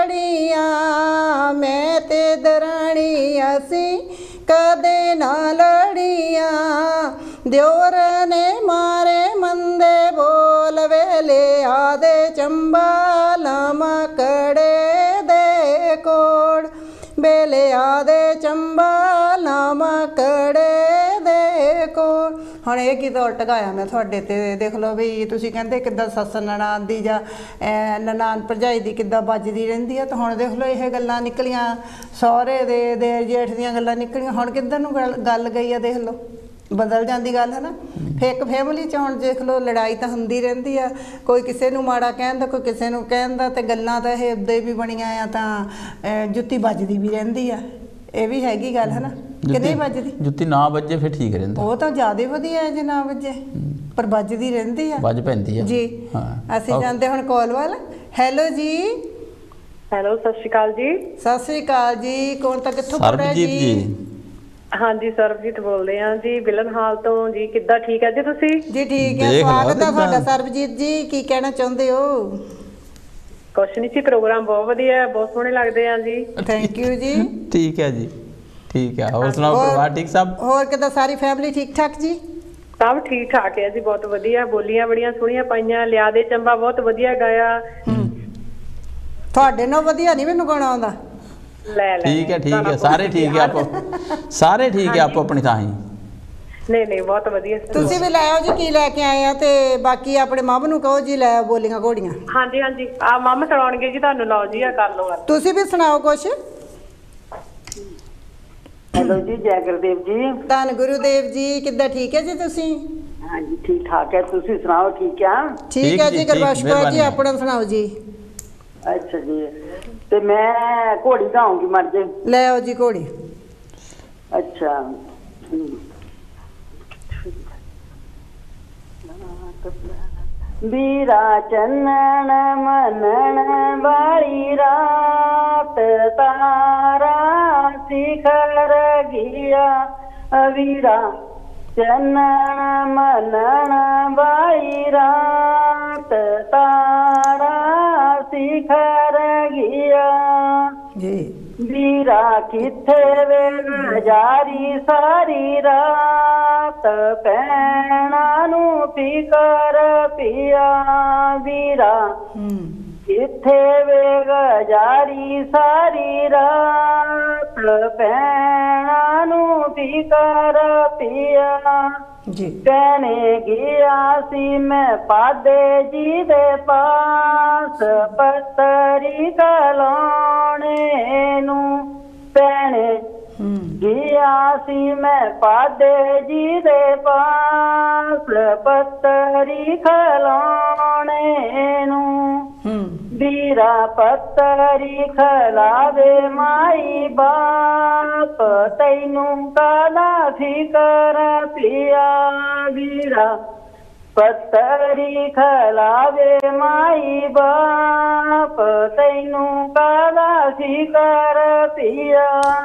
ਲੜੀਆਂ, ਮੈਂ ਤੇ ਦਰਾਣੀ ਅਸੀਂ ਕਦੇ ਨਾ ਲੜੀਆਂ, ਦਿਓਰ ਨੇ ਮਾਰੇ ਮੰਦੇ ਬੋਲ, ਵੇਲੇ ਆਦੇ ਚੰਬਾ ਲਾਵਾਂ ਕੜੇ ਦੇ ਕੋਲ, ਵੇਲੇ ਆਦੇ ਚੰਬਾ ਲਾਵਾਂ ਕੜੇ ਦੇ ਕੋਲ। ਹੁਣ ਇਹ ਗੀਤ ਉਲਟ ਗਾਇਆ ਮੈਂ ਤੁਹਾਡੇ ਤੇ, ਦੇਖ ਲਓ ਵੀ ਤੁਸੀਂ ਕਹਿੰਦੇ ਕਿੱਦਾਂ ਸੱਸ ਨਨਾਣ ਦੀ ਜਾਂ ਨਨਾਣ ਭਰਜਾਈ ਦੀ ਕਿੱਦਾਂ ਵੱਜਦੀ ਰਹਿੰਦੀ ਆ, ਤਾਂ ਹੁਣ ਦੇਖ ਲਓ ਇਹ ਗੱਲਾਂ ਨਿਕਲੀਆਂ ਸਹੁਰੇ ਦੇ ਦੇ ਜੇਠ ਦੀਆਂ ਗੱਲਾਂ ਨਿਕਲੀਆਂ, ਹੁਣ ਕਿੱਧਰ ਨੂੰ ਗੱਲ ਗਈ ਆ, ਦੇਖ ਲਓ ਬਦਲ ਜਾਂਦੀ ਗੱਲ, ਹੈ ਨਾ। ਫਿਰ ਇੱਕ ਫੈਮਿਲੀ 'ਚ ਹੁਣ ਦੇਖ ਲਓ ਲੜਾਈ ਤਾਂ ਹੁੰਦੀ ਰਹਿੰਦੀ ਆ, ਕੋਈ ਕਿਸੇ ਨੂੰ ਮਾੜਾ ਕਹਿੰਦਾ, ਕੋਈ ਕਿਸੇ ਨੂੰ ਕਹਿੰਦਾ, ਤੇ ਗੱਲਾਂ ਤਾਂ ਇਹ ਉੱਦਾਂ ਵੀ ਬਣੀਆਂ ਆ, ਤਾਂ ਜੁੱਤੀ ਵੱਜਦੀ ਵੀ ਰਹਿੰਦੀ ਆ, ਇਹ ਵੀ ਹੈਗੀ ਗੱਲ, ਹੈ ਨਾ। ਕਿ ਨਹੀਂ ਵੱਜਦੀ? ਜੁੱਤੀ ਨਾ ਵੱਜੇ ਫਿਰ ਠੀਕ ਰਹਿੰਦਾ, ਉਹ ਤਾਂ ਜ਼ਿਆਦਾ ਵਧੀਆ ਹੈ ਜੇ ਨਾ ਵੱਜੇ, ਪਰ ਵੱਜਦੀ ਰਹਿੰਦੀ ਆ, ਵੱਜ ਪੈਂਦੀ ਆ ਜੀ। ਅਸੀਂ ਜਾਂਦੇ ਹੁਣ ਕਾਲ ਵੱਲ। ਹੈਲੋ ਜੀ। ਹੈਲੋ, ਸਤਿ ਸ਼੍ਰੀ ਅਕਾਲ ਜੀ। ਸਤਿ ਸ਼੍ਰੀ ਅਕਾਲ ਜੀ। ਕੌਣ ਤਾਂ ਕਿੱਥੋਂ ਬੋਲ ਰਿਹਾ ਜੀ? ਹਾਂਜੀ ਸਰਬਜੀਤ ਬੋਲਦੇ ਆ ਜੀ, ਬਿਲਨ ਹਾਲ ਤੋਂ ਜੀ। ਕਿੱਦਾਂ, ਠੀਕ ਹੈ ਜੀ ਤੁਸੀਂ? ਜੀ ਠੀਕ ਹੈ, ਸਵਾਗਤ ਹੈ ਤੁਹਾਡਾ ਸਰਬਜੀਤ ਜੀ। ਕੀ ਕਹਿਣਾ ਚਾਹੁੰਦੇ ਹੋ? ਕੁਛ ਨਹੀਂ ਜੀ, ਪ੍ਰੋਗਰਾਮ ਬਹੁਤ ਵਧੀਆ, ਬਹੁਤ ਸੋਹਣੇ ਲੱਗਦੇ ਆ ਜੀ। ਥੈਂਕ ਯੂ ਜੀ। ਠੀਕ ਹੈ ਜੀ, ਠੀਕ ਹੈ। ਹੋਰ ਸੁਣਾਓ, ਪਰਿਵਾਰ ਠੀਕ ਸਭ? ਹੋਰ ਕਿੱਦਾਂ, ਸਾਰੀ ਫੈਮਿਲੀ ਠੀਕ ਠਾਕ ਜੀ? ਸਭ ਠੀਕ ਠਾਕ ਹੈ ਜੀ, ਬਹੁਤ ਵਧੀਆ। ਬੋਲੀਆਂ ਬੜੀਆਂ ਸੋਹਣੀਆਂ ਪਾਈਆਂ, ਲਿਆ ਦੇ ਚੰਬਾ ਬਹੁਤ ਵਧੀਆ ਗਾਇਆ। ਤੁਹਾਡੇ ਨਾਲ ਵਧੀਆ ਨਹੀਂ ਮੈਨੂੰ ਗਾਉਣਾ ਆਉਂਦਾ। ਲੈ ਲੈ, ਠੀਕ ਹੈ ਠੀਕ ਹੈ, ਸਾਰੇ ਠੀਕ ਹੈ, ਆਪੋ ਸਾਰੇ ਠੀਕ ਹੈ, ਆਪੋ ਆਪਣੀ ਥਾਂ ਹੀ। ਨਹੀਂ ਨਹੀਂ, ਬਹੁਤ ਵਧੀਆ। ਤੁਸੀਂ ਵੀ ਲੈ ਆਓ ਜੀ, ਕੀ ਲੈ ਕੇ ਆਏ ਆ, ਤੇ ਬਾਕੀ ਆਪਣੇ ਮਾਮ ਨੂੰ ਕਹੋ ਜੀ ਲੈ ਆਓ ਬੋਲੀਆਂ ਘੋੜੀਆਂ। ਹਾਂਜੀ ਹਾਂਜੀ, ਆ ਮਾਮ ਸੁਣਾਉਣਗੇ ਜੀ ਤੁਹਾਨੂੰ, ਲਓ ਜੀ ਆ ਕਰ ਲਓ। ਤੁਸੀਂ ਵੀ ਸੁਣਾਓ ਕੁਛ। ਹੈਲੋ ਜੀ, ਜੈ ਗੁਰਦੇਵ ਜੀ। ਧੰਨ ਗੁਰੂਦੇਵ ਜੀ। ਕਿੱਦਾਂ, ਠੀਕ ਹੈ ਜੀ ਤੁਸੀਂ? ਹਾਂਜੀ ਠੀਕ ਠਾਕ ਹੈ, ਤੁਸੀਂ ਸੁਣਾਓ? ਠੀਕ ਆ? ਠੀਕ ਹੈ ਜੀ, ਗੁਰਬਖਸ਼ ਕੌਰ ਜੀ ਆਪਣਾ ਸੁਣਾਓ ਜੀ। ਅੱਛਾ ਜੀ, ਤੇ ਮੈਂ ਘੋੜੀ ਗਾਉਂਗੀ, ਮਰ ਜੇ। ਲੈ ਆਓ ਜੀ ਘੋੜੀ। ਅੱਛਾ, ਵੀਰਾ ਚੰਨਣ ਮਨਣ ਵਾਲੀ ਰਾਤ, ਤਾਰਾ ਸਿਖਰ ਗਿਆ। ਵੀਰਾ ਚੰਨਣ ਮਨਣ ਵਾਲੀ ਰਾਤ, ਤਾਰਾ ਸਿਖਰ ਗਿਆ ਜੀ। ਵੀਰਾ ਕਿੱਥੇ ਵੇ ਜਾਰੀ ਸਾਰੀ ਰਾਤ, ਭੈਣਾਂ ਨੂੰ ਫਿਕਰ ਪਿਆ। ਵੀਰਾ ਕਿੱਥੇ ਵੇ ਜਾਰੀ ਸਾਰੀ ਰਾਤ, ਭੈਣਾਂ ਨੂੰ ਫਿਕਰ ਪਿਆ। जी कहने गया सी मैं पादे जी दे पास पत्तरी कलाने नू कहने गया सी मैं पादे जी दे पास पत्तरी खलाने नू बीरा पत्तरी खलावे माई बाप तैनू काला फिकर पिया बीरा पत्तरी खलावे माई बाप तैनू काला फिकर पिया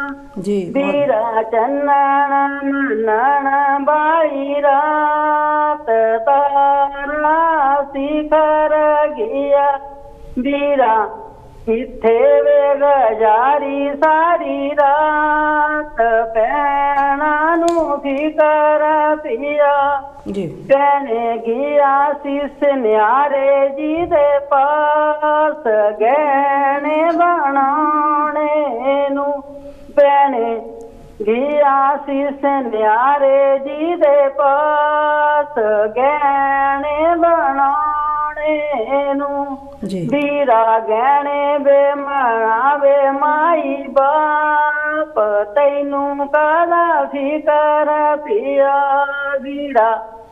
बीरा चन्नन मनन बाई रात तारा शिखर गया बीरा किथे वे गजारी सारी रात पैना नू फिकर पिया कहने गया शीश न्यारे जी दे पास गहने बनाने नू पैने गया शीश न्यारे जी दे पास गहने बनाने नू बीरा गहने बे मनावे माई बाप तैनू काला फिकर पिया बीरा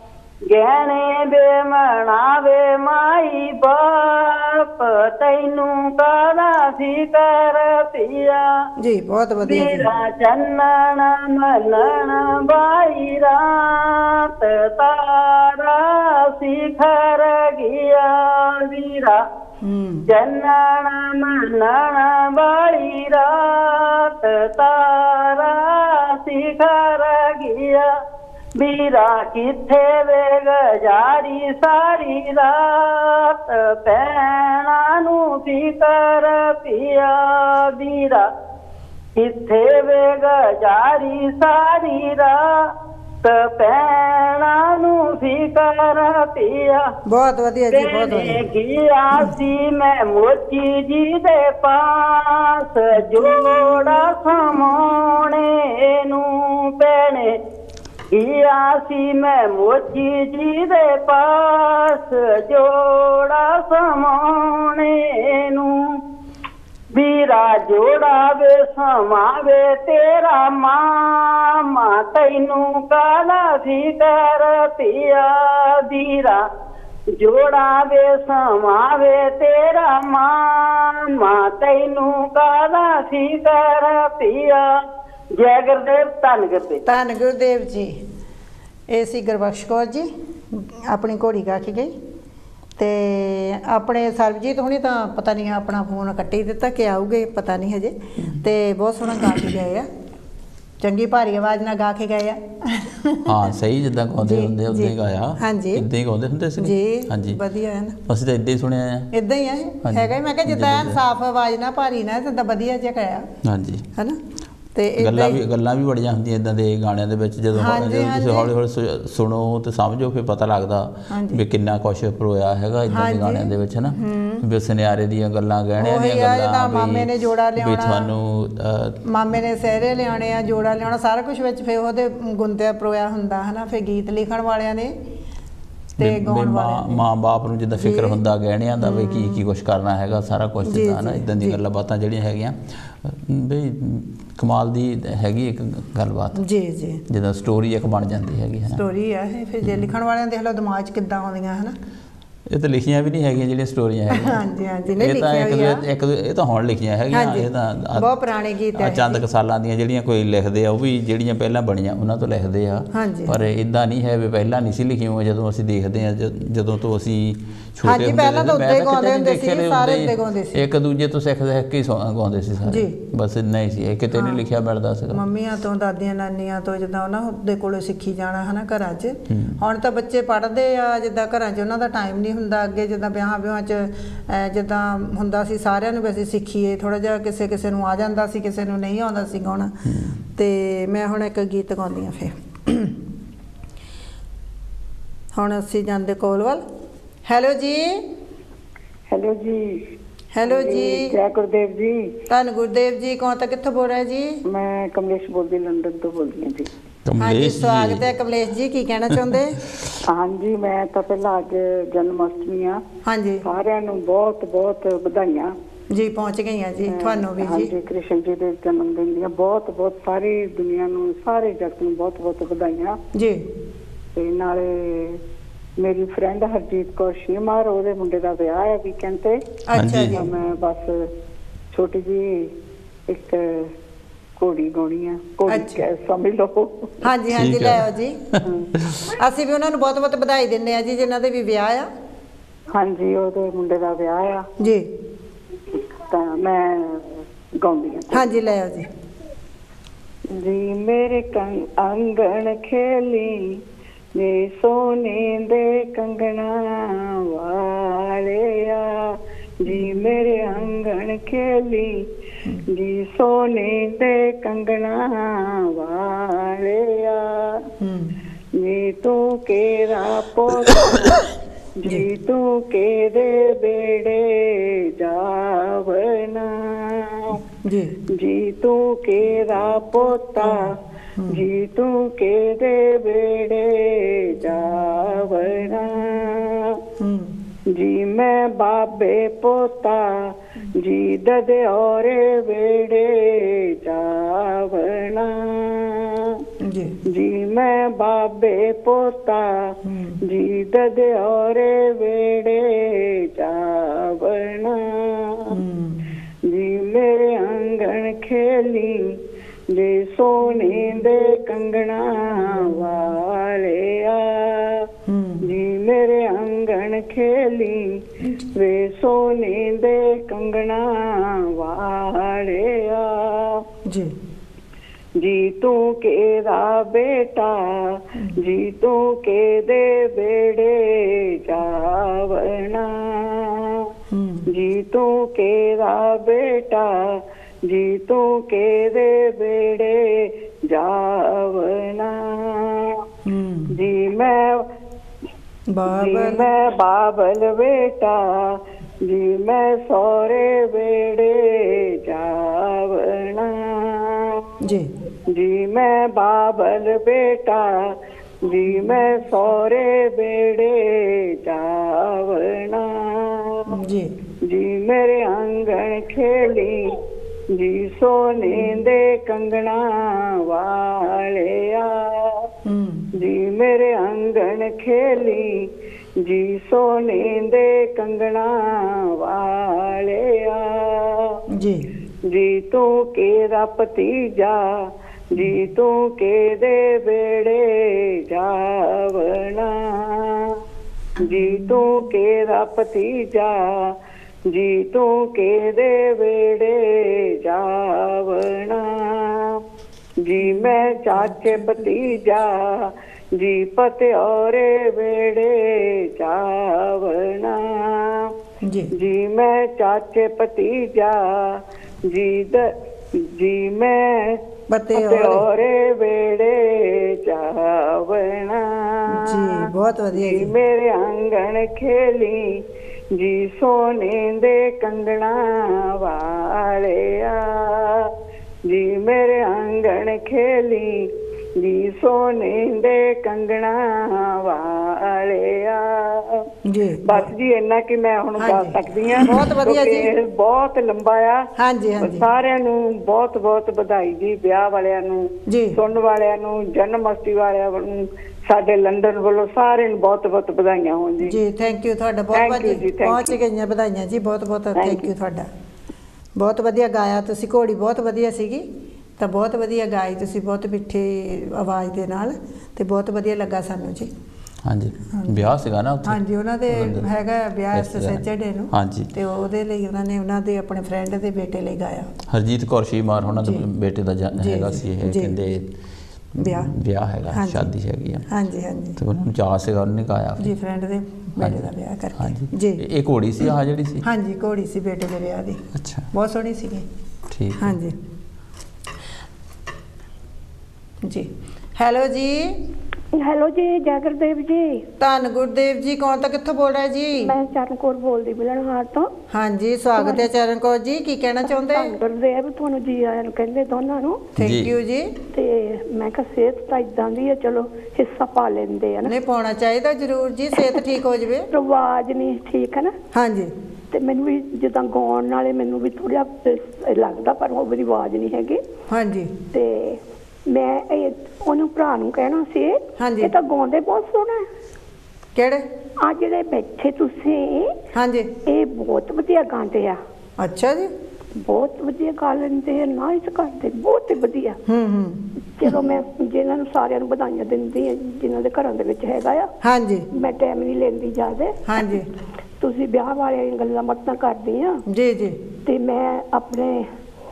गहने बे मनावे माई बाप तैनू काला फिकर पिया जी बहुत बढ़िया बीरा चन्नन मनन बाई रात तारा शिखर गया बीरा चन्नन मनन बाई रात तारा शिखर गया बीरा किथे वे गजारी सारी रात पैना नू फिकर पिया बीरा किथे वे गजारी सारी रात पैना नू फिकर पिया बहुत बढ़िया जी बहुत बढ़िया गया सी मैं मोची जी दे पास जोड़ा समाने नू पैने गया सी मैं मोची जी दे पास जोड़ा समाने नू बीरा जोड़ा वे समावे तेरा मामा तैनू काला फिकर पिया बीरा जोड़ा वे समावे तेरा मामा तैनू काला फिकर पिया जय गुरुदेव धन गुरुदेव धन गुरुदेव जी ਇਹ ਸੀ ਗੁਰਬਖਸ਼ ਕੌਰ ਜੀ ਆਪਣੀ ਘੋੜੀ ਗਾ ਕੇ ਗਈ ਤੇ ਆਪਣੇ ਸਰਬਜੀਤ ਹੁਣੀ ਤਾਂ ਪਤਾ ਨਹੀਂ ਆਪਣਾ ਫੋਨ ਕੱਟੀ ਦਿੱਤਾ ਕਿ ਆਉਗੇ ਪਤਾ ਨਹੀਂ ਹਜੇ ਤੇ ਬਹੁਤ ਸੋਹਣਾ ਗਾ ਕੇ ਗਏ ਆ ਚੰਗੀ ਭਾਰੀ ਆਵਾਜ਼ ਨਾਲ ਗਾ ਕੇ ਗਏ ਆ ਹਾਂ ਸਹੀ ਜਿੱਦਾਂ ਗਾਉਂਦੇ ਹੁੰਦੇ ਉਦਾਂ ਹੀ ਗਾਇਆ ਹਾਂਜੀ ਇਦਾਂ ਹੀ ਗਾਉਂਦੇ ਹੁੰਦੇ ਸੀ ਜੀ ਹਾਂਜੀ ਵਧੀਆ ਹੈ ਨਾ ਅਸੀਂ ਤਾਂ ਇਦਾਂ ਹੀ ਸੁਣਿਆ ਆ ਇਦਾਂ ਹੀ ਆ ਹੈਗਾ ਮੈਂ ਕਿਹਾ ਜਿੱਦਾਂ ਸਾਫ਼ ਆਵਾਜ਼ ਨਾਲ ਭਾਰੀ ਨਾ ਤੇ ਵਧੀਆ ਜਿਹਾ ਗਾਇਆ ਹਾਂਜੀ ਹੈਨਾ ਤੇ ਗੱਲਾਂ ਵੀ ਗੱਲਾਂ ਵੀ ਬੜੀਆਂ ਹੁੰਦੀਆਂ ਇਦਾਂ ਦੇ ਗਾਣਿਆਂ ਦੇ ਵਿੱਚ ਜਦੋਂ ਤੁਸੀਂ ਹੌਲੀ ਹੌਲੀ ਸੁਣੋ ਤੇ ਸਮਝੋ ਫਿਰ ਪਤਾ ਲੱਗਦਾ ਵੀ ਕਿੰਨਾ ਕੁਛ ਪਰੋਇਆ ਹੈਗਾ ਇਦਾਂ ਦੇ ਗਾਣਿਆਂ ਦੇ ਵਿੱਚ ਹਨਾ ਵੀ ਸੁਨਿਆਰੇ ਦੀਆਂ ਗੱਲਾਂ ਗਹਿਣਿਆਂ ਦੀਆਂ ਗੱਲਾਂ ਮਾਮੇ ਨੇ ਜੋੜਾ ਲਿਆਉਣਾ ਵੀ ਤੁਹਾਨੂੰ ਮਾਮੇ ਨੇ ਸਿਹਰੇ ਲਿਆਉਣੇ ਆ ਜੋੜਾ ਲਿਆਉਣਾ ਸਾਰਾ ਕੁਝ ਵਿੱਚ ਫਿਰ ਉਹਦੇ ਗੁੰਦਿਆ ਪਰੋਇਆ ਹੁੰਦਾ ਹਨਾ ਫਿਰ ਗੀਤ ਲਿਖਣ ਵਾਲਿਆਂ ਨੇ ਤੇ ਗਾਉਣ ਵਾਲਿਆਂ ਨੇ ਮਾਂ ਬਾਪ ਨੂੰ ਜਿੱਦਾਂ ਫਿਕਰ ਹੁੰਦਾ ਗਹਿਣਿਆਂ ਦਾ ਵੀ ਕੀ ਕੀ ਕੁਛ ਕਰਨਾ ਹੈਗਾ ਸਾਰਾ ਕੁਝ ਜਿੱਦਾਂ ਹਨਾ ਇਦਾਂ ਦੀ ਗੱਲਾਂ ਬਾਤਾਂ ਜਿਹੜੀਆਂ ਹੈਗੀਆਂ ਬਈ ਕਮਾਲ ਦੀ ਹੈਗੀ ਇੱਕ ਗੱਲਬਾਤ ਜੀ ਜੀ ਜਿੱਦਾਂ ਸਟੋਰੀ ਇੱਕ ਬਣ ਜਾਂਦੀ ਹੈਗੀ ਹੈ ਨਾ ਸਟੋਰੀ ਆ ਇਹ ਫਿਰ ਜੇ ਲਿਖਣ ਵਾਲਿਆਂ ਦੇਖ ਲਓ ਦਿਮਾਗ 'ਚ ਕਿੱਦਾਂ ਆਉਂਦੀਆਂ ਹਨਾ ਇਹ ਤਾਂ ਲਿਖੀਆਂ ਵੀ ਨਹੀਂ ਹੈਗੀਆਂ ਜਿਹੜੀਆਂ ਸਟੋਰੀਆਂ ਹੈਗੀਆਂ ਹਾਂਜੀ ਹਾਂਜੀ ਨਹੀਂ ਲਿਖੀਆਂ ਹੋਈਆਂ ਇੱਕ ਇਹ ਤਾਂ ਹੁਣ ਲਿਖੀਆਂ ਹੈਗੀਆਂ ਇਹ ਤਾਂ ਬਹੁਤ ਪੁਰਾਣੇ ਗੀਤ ਹੈ ਚੰਦ ਕੁ ਸਾਲਾਂ ਦੀਆਂ ਜਿਹੜੀਆਂ ਕੋਈ ਲਿਖਦੇ ਆ ਉਹ ਵੀ ਜਿਹੜੀਆਂ ਪਹਿਲਾਂ ਬਣੀਆਂ ਉਹਨਾਂ ਤੋਂ ਲਿਖਦੇ ਆ ਪਰ ਇਦਾਂ ਨਹੀਂ ਹੈ ਵੀ ਪਹਿਲਾਂ ਨਹੀਂ ਸੀ ਲਿਖੀਆਂ ਹੋਈਆਂ ਜਦੋਂ ਅਸੀਂ ਦੇਖਦੇ ਆ ਜਦੋਂ ਤੋਂ ਅਸੀਂ ਛੋਟੇ ਹੁੰਦੇ ਪਹਿਲਾਂ ਤਾਂ ਉੱਤੇ ਗਾਉਂਦੇ ਹੁੰਦੇ ਸੀ ਸਾਰੇ ਉੱਤੇ ਗਾਉਂਦੇ ਸੀ ਇੱਕ ਦੂਜੇ ਤੋਂ ਸਿੱਖ ਸਿੱਖ ਕੇ ਗਾਉਂਦੇ ਸੀ ਸਾਰੇ ਬਸ ਇੰਨਾ ਹੀ ਸੀ ਇਹ ਕਿਤੇ ਨਹੀਂ ਲਿਖਿਆ ਮਿਲਦਾ ਸੀਗਾ ਮੰਮੀਆਂ ਤੋਂ ਦਾਦੀਆਂ ਨਾਨੀਆਂ ਤੋਂ ਜਿੱਦਾਂ ਉਹਨਾਂ ਦੇ ਕੋਲੋਂ ਸਿੱਖੀ ਜਾਣਾ ਹਨਾ ਘਰਾਂ 'ਚ ਹੁਣ ਤਾਂ ਬੱਚੇ ਪੜ੍ਹਦੇ ਆ ਜਿੱਦਾਂ ਘਰਾਂ 'ਚ ਉਹਨਾਂ ਦਾ ਟਾਈਮ ਨਹੀਂ ਹੁੰਦਾ ਅੱਗੇ ਜਿੱਦਾਂ ਵਿਆਹਾਂ ਵਿਆਹਾਂ 'ਚ ਜਿੱਦਾਂ ਹੁੰਦਾ ਸੀ ਸਾਰਿਆਂ ਨੂੰ ਵੀ ਅਸੀਂ ਸਿੱਖੀਏ ਥੋੜ੍ਹਾ ਜਿਹਾ ਕਿਸੇ ਕਿਸੇ ਨੂੰ ਆ ਜਾਂਦਾ ਸੀ ਕਿਸੇ ਨੂੰ ਨਹੀਂ ਆਉਂਦਾ ਸੀ ਗਾਉਣਾ ਅਤੇ ਮੈਂ ਹੁਣ ਇੱਕ ਗੀਤ ਗਾਉਂਦੀ ਹਾਂ ਫਿਰ ਹੁਣ ਅਸੀਂ ਜਾਂਦੇ ਕੋਲ ਵੱਲ ਹੈਲੋ ਜੀ ਹੈਲੋ ਜੀ ਹੈਲੋ ਜੀ ਜੈ ਗੁਰਦੇਵ ਜੀ ਧੰਨ ਗੁਰਦੇਵ ਜੀ ਕੌਣ ਤਾਂ ਕਿੱਥੋਂ ਬੋਲ ਰਿਹਾ ਜੀ ਮੈਂ ਕਮਲੇਸ਼ ਬੋਲਦੀ ਲੰਡਨ ਤੋਂ ਬੋਲਦੀ ਹਾਂ ਜੀ ਹਾਂਜੀ ਸਵਾਗਤ ਹੈ ਕਮਲੇਸ਼ ਜੀ, ਕੀ ਕਹਿਣਾ ਚਾਹੁੰਦੇ? ਹਾਂਜੀ ਮੈਂ ਤਾਂ ਪਹਿਲਾਂ ਅੱਜ ਜਨਮ ਅਸ਼ਟਮੀ ਆ, ਹਾਂਜੀ ਸਾਰਿਆਂ ਨੂੰ ਬਹੁਤ ਬਹੁਤ ਵਧਾਈਆਂ ਜੀ ਪਹੁੰਚ ਗਈਆਂ ਜੀ, ਤੁਹਾਨੂੰ ਵੀ ਜੀ। ਹਾਂਜੀ ਕ੍ਰਿਸ਼ਨ ਜੀ ਦੇ ਜਨਮ ਦਿਨ ਦੀਆਂ ਬਹੁਤ ਬਹੁਤ ਸਾਰੀ ਦੁਨੀਆ ਨੂੰ, ਸਾਰੇ ਜਗਤ ਨੂੰ ਬਹੁਤ ਬਹੁਤ ਵਧਾਈਆਂ ਜੀ। ਤੇ ਨਾਲੇ ਮੇਰੀ ਫਰੈਂਡ ਹਰਜੀਤ ਕੌਰ ਸ਼ੀਮਾਰ, ਉਹਦੇ ਮੁੰਡੇ ਦਾ ਵਿਆਹ ਹੈ ਵੀਕਐਂਡ ਤੇ। ਅੱਛਾ ਜੀ। ਮੈਂ ਬਸ ਛੋਟੀ ਜੀ ਇੱਕ ਘੋੜੀ ਗਾਉਣੀ ਆ, ਘੋੜੀ ਸਮਝ ਲਓ। ਹਾਂਜੀ ਹਾਂਜੀ ਲੈ ਆਓ ਜੀ, ਅਸੀਂ ਵੀ ਉਹਨਾਂ ਨੂੰ ਬਹੁਤ ਬਹੁਤ ਵਧਾਈ ਦਿੰਦੇ ਆ ਜੀ ਜਿਨ੍ਹਾਂ ਦੇ ਵੀ ਵਿਆਹ ਆ। ਹਾਂਜੀ ਉਹਦੇ ਮੁੰਡੇ ਦਾ ਵਿਆਹ ਆ ਜੀ, ਤਾਂ ਮੈਂ ਗਾਉਂਦੀ ਆ। ਹਾਂਜੀ ਲੈ ਆਓ ਜੀ। ਜੀ ਮੇਰੇ ਆਂਗਣ ਖੇਲੀ ਜੇ ਸੋਨੇ ਦੇ ਕੰਗਣਾ ਵਾਲਿਆ, ਜੀ ਮੇਰੇ ਆਂਗਣ ਖੇਲੀ ਜੀ ਸੋਨੇ ਦੇ ਕੰਗਣਾ ਵਾਲਿਆ, ਜੀ ਤੂੰ केरा पोता जी तू केरे बेड़े जावना, जी जी तू केरा पोता जी तू केरे बेड़े जावना, जी मैं बाबे पोता जी ददे औरे बेड़े जावना, जी जी मैं बाबे पोता जी ददे औरे बेड़े जावना, जी मेरे आंगन खेली जे सोने दे कंगना वालिया, जी मेरे आंगन खेली वे सोने दे कंगना वालिया, जी जी तू केरा बेटा जी तू के दे बेड़े जावना, जी तू केरा बेटा जी तू के दे बेड़े जावना, जी मैं जी मैं बाबल बेटा जी मैं सौरे बेड़े जावना, जी जी मैं बाबल बेटा जी मैं सौरे बेड़े जावना, जी जी मेरे आंगन खेली जी सोने दे कंगना वालिया, जी मेरे आंगन खेली जी सोने दे कंगना वालिया, जी जी तू केरा भतीजा जी तू के दे बेड़े जावना, जी तू केरा भतीजा जी तू के दे बेड़े जावना, जी मैं चाचे भतीजा जी पते औरे बेड़े जावना, जी जी मैं चाचे भतीजा जी द जी मैं पते औरे बेड़े जावना, जी बहुत वधिया जी मेरे आंगन खेली जी सोने दे कंगना वालिया, जी मेरे आंगन खेली जी सोने दे कंगना वालिया, जी बस जी इन्ना कि मैं हुण गा सकदी हां। बहुत वधिया जी, बहुत लंबा आ। हां जी हां जी सारिਆਂ ਨੂੰ ਬਹੁਤ ਬਹੁਤ ਵਧਾਈ ਜੀ, ਵਿਆਹ ਵਾਲਿਆਂ ਨੂੰ ਜੀ, ਸੁਣਨ ਵਾਲਿਆਂ ਨੂੰ, ਜਨਮ ਅਸ਼ਟਮੀ ਵਾਲਿਆਂ ਨੂੰ, ਸਾਡੇ ਲੰਡਨ ਵੱਲੋਂ ਸਾਰਿਆਂ ਨੂੰ ਬਹੁਤ ਬਹੁਤ ਵਧਾਈਆਂ ਹੋਣ ਜੀ। ਜੀ ਥੈਂਕ ਯੂ ਤੁਹਾਡਾ ਬਹੁਤ ਬਹੁਤ ਜੀ, ਪਹੁੰਚ ਗਈਆਂ ਵਧਾਈਆਂ ਜੀ, ਬਹੁਤ ਬਹੁਤ ਥੈਂਕ ਯੂ ਤੁਹਾਡਾ। ਬਹੁਤ ਵਧੀਆ ਗਾਇਆ ਤੁਸੀਂ, ਘੋੜੀ ਬਹੁਤ ਵਧੀਆ ਸੀਗੀ, ਤਾਂ ਬਹੁਤ ਵਧੀਆ ਗਾਈ ਤੁਸੀਂ, ਬਹੁਤ ਮਿੱਠੀ ਆਵਾਜ਼ ਦੇ ਨਾਲ, ਤੇ ਬਹੁਤ ਵਧੀਆ ਲੱਗਾ ਸਾਨੂੰ ਜੀ। ਹਾਂਜੀ ਵਿਆਹ ਸੀਗਾ ਨਾ ਉੱਥੇ, ਹਾਂਜੀ ਉਹਨਾਂ ਦੇ ਹੈਗਾ ਵਿਆਹ ਸੱਚੜੇ ਨੂੰ, ਹਾਂਜੀ ਤੇ ਉਹਦੇ ਲਈ ਉਹਨਾਂ ਨੇ ਉਹਨਾਂ ਦੇ ਆਪਣੇ ਫਰੈਂਡ ਦੇ ਬੇਟੇ ਲਈ ਗਾਇਆ। ਹਰਜੀਤ ਕੌਰ ਸ਼ੀਮਾਰ ਉਹਨਾਂ ਦੇ ਬੇਟੇ ਦਾ ਹੈਗਾ ਸੀ ਇਹ, ਕਹਿੰਦੇ ਵਿਆਹ ਵਿਆਹ ਹੈਗਾ, ਸ਼ਾਦੀ ਹੈਗੀ ਆ। ਹਾਂਜੀ ਹਾਂਜੀ ਤੇ ਉਹਨਾਂ ਨੂੰ ਚਾਅ ਸੀਗਾ, ਉਹਨੇ ਗਾਇਆ ਜੀ ਫਰੈਂਡ ਦੇ ਬੇਟੇ ਦਾ ਵਿਆਹ ਕਰਕੇ। ਹਾਂਜੀ ਜੀ ਇਹ ਘੋੜੀ ਸੀ ਆਹ ਜਿਹੜੀ ਸੀ? ਹਾਂਜੀ ਘੋੜੀ ਸੀ ਬੇਟੇ ਦੇ ਵਿਆਹ ਦੀ। ਅੱਛਾ ਬਹੁਤ ਸੋਹਣੀ ਸੀਗੀ। ਠੀਕ ਹਾਂਜੀ ਜੀ। ਹੈਲੋ ਜੀ ਹੈਲੋ ਜੀ, ਜੈ ਗੁਰਦੇਵ ਜੀ। ਧੰਨ ਗੁਰਦੇਵ ਜੀ, ਕੌਣ ਤਾਂ ਕਿੱਥੋਂ ਬੋਲ ਰਿਹਾ ਜੀ? ਮੈਂ ਚਰਨ ਕੌਰ ਬੋਲਦੀ ਮਿਲਣਹਾਰ ਤੋਂ। ਹਾਂਜੀ, ਸਵਾਗਤ ਹੈ ਚਰਨ ਕੌਰ ਜੀ, ਕੀ ਕਹਿਣਾ ਚਾਹੁੰਦੇ? ਧੰਨ ਗੁਰਦੇਵ, ਤੁਹਾਨੂੰ ਜੀ ਆਇਆਂ ਨੂੰ ਕਹਿੰਦੇ ਦੋਨਾਂ ਨੂੰ। ਥੈਂਕ ਯੂ ਜੀ। ਤੇ ਮੈਂ ਕਿਹਾ ਸਿਹਤ ਤਾਂ ਇਦਾਂ ਦੀ ਹੈ, ਚਲੋ ਹਿੱਸਾ ਪਾ ਲੈਂਦੇ ਆ ਨਾ। ਨਹੀਂ, ਪਾਉਣਾ ਚਾਹੀਦਾ ਜ਼ਰੂਰ ਜੀ, ਸਿਹਤ ਠੀਕ ਹੋ ਜਾਵੇ। ਆਵਾਜ਼ ਨਹੀਂ ਠੀਕ ਹੈ ਨਾ। ਹਾਂਜੀ। ਤੇ ਮੈਨੂੰ ਵੀ ਜਿੱਦਾਂ ਗਾਉਣ ਨਾਲੇ ਮੈਨੂੰ ਵੀ ਥੋੜਾ ਲੱਗਦਾ, ਪਰ ਉਹ ਮੇਰੀ ਆਵਾਜ਼ ਨਹੀਂ ਹੈਗੀ। ਹਾਂਜੀ। ਤੇ ਮੈਂ ਇਹ ਉਹਨੂੰ ਭਰਾ ਨੂੰ ਕਹਿਣਾ ਸੀ, ਹਾਂਜੀ, ਇਹ ਤਾਂ ਗਾਉਂਦੇ ਬਹੁਤ ਸੋਹਣਾ। ਕਿਹੜੇ? ਆ ਜਿਹੜੇ ਬੈਠੇ ਤੁਸੀਂ। ਹਾਂਜੀ, ਇਹ ਬਹੁਤ ਵਧੀਆ ਗਾਉਂਦੇ ਆ। ਅੱਛਾ ਜੀ, ਬਹੁਤ ਵਧੀਆ ਗਾ ਲੈਂਦੇ ਆ, ਨਾਈਸ ਕਰਦੇ, ਬਹੁਤ ਹੀ ਵਧੀਆ। ਹੂੰ ਹੂੰ। ਚਲੋ ਮੈਂ ਜਿਹਨਾਂ ਨੂੰ ਸਾਰਿਆਂ ਨੂੰ ਵਧਾਈਆਂ ਦਿੰਦੀ ਆ, ਜਿਨ੍ਹਾਂ ਦੇ ਘਰਾਂ ਦੇ ਵਿੱਚ ਹੈਗਾ ਆ। ਹਾਂਜੀ। ਮੈਂ ਟਾਈਮ ਨਹੀਂ ਲੈਂਦੀ ਜ਼ਿਆਦਾ। ਹਾਂਜੀ। ਤੁਸੀਂ ਵਿਆਹ ਵਾਲੀਆਂ ਗੱਲਾਂ ਮਤਾਂ ਕਰਦੀ ਆ। ਜੀ ਜੀ। ਤੇ ਮੈਂ ਆਪਣੇ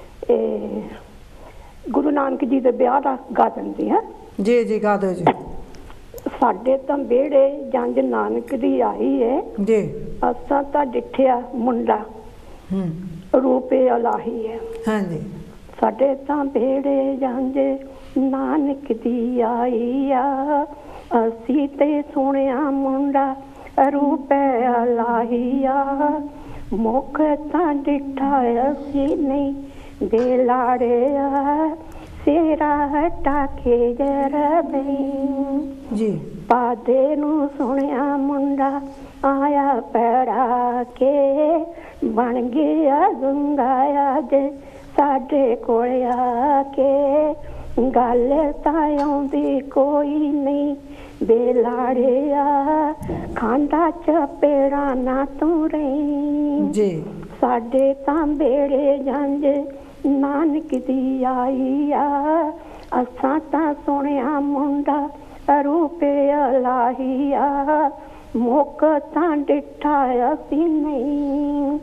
ਗੁਰੂ ਨਾਨਕ ਜੀ ਦੇ ਵਿਆਹ ਦਾ ਗਾ ਦਿੰਦੀ ਹਾਂ। ਜੀ ਜੀ, ਗਾ ਦਿਓ ਜੀ। ਸਾਡੇ ਤਾਂ ਵਿਹੜੇ ਜੰਝ ਨਾਨਕ ਦੀ ਆਈ ਹੈ ਜੀ, ਅਸਾਂ ਤਾਂ ਡਿੱਠਿਆ ਮੁੰਡਾ ਰੂਪੇ ਅਲਾਹੀ ਹੈ। ਹਾਂਜੀ। ਸਾਡੇ ਤਾਂ ਵਿਹੜੇ ਜੰਝ ਨਾਨਕ ਦੀ ਆਈ ਆ, ਅਸੀਂ ਤੇ ਸੁਣਿਆ ਮੁੰਡਾ ਰੂਪੇ ਅਲਾਹੀ ਆ, ਮੁਖ ਤਾਂ ਡਿੱਠਾ ਅਸੀਂ ਨਹੀਂ ਦੇ ਲਾੜਿਆ, ਸੇਰਾ ਹਟਾ ਕੇ ਜਰਾ ਬਈ ਜੀ। ਪਾਦੇ ਨੂੰ ਸੁਣਿਆ ਮੁੰਡਾ ਆਇਆ ਪੈੜਾ ਕੇ, ਬਣ ਗਿਆ ਗੰਗਾਇਆ ਜੇ ਸਾਡੇ ਕੋਲ ਆ ਕੇ, ਗੱਲ ਤਾਂ ਆਉਂਦੀ ਕੋਈ ਨਹੀਂ ਬੇਲਾੜਿਆ, ਖਾਂਦਾ ਚਪੇੜਾ ਨਾ ਤੂੰ ਰਹੀ ਜੀ। ਸਾਡੇ ਤਾਂ ਬੇੜੇ ਜੰਝ ਨਾਨਕ ਦੀ ਆਈ ਆ, ਅਸਾਂ ਤਾਂ ਸੁਣਿਆ ਮੁੰਡਾ ਰੂਪੇ ਅਲਾਹੀ ਆ, ਮੁੱਕ ਤਾਂ ਡਿੱਠਾ ਅਸੀਂ ਨਹੀਂ।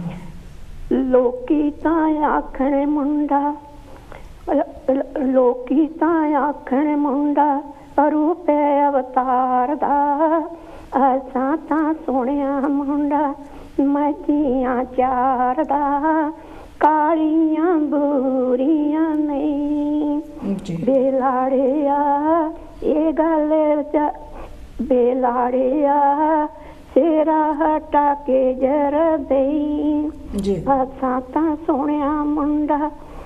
ਲੋਕੀ ਤਾਂ ਆਖਣ ਮੁੰਡਾ, ਲੋਕੀ ਤਾਂ ਆਖਣ ਮੁੰਡਾ ਰੂਪੇ ਅਵਤਾਰ ਦਾ, ਅਸਾਂ ਤਾਂ ਸੁਣਿਆ ਮੁੰਡਾ ਮੱਝੀਆਂ ਚਾਰ ਦਾ, ਕਾਲੀਆਂ ਬੂਰੀਆਂ ਨਹੀਂ ਬੇਲਾੜਿਆ, ਇਹ ਗੱਲ ਬੇਲਾੜਿਆ, ਸੇਰਾ ਹਟਾ ਕੇ ਜਰ ਦੇਈ, ਅਸਾਂ ਤਾਂ ਸੁਣਿਆ ਮੁੰਡਾ,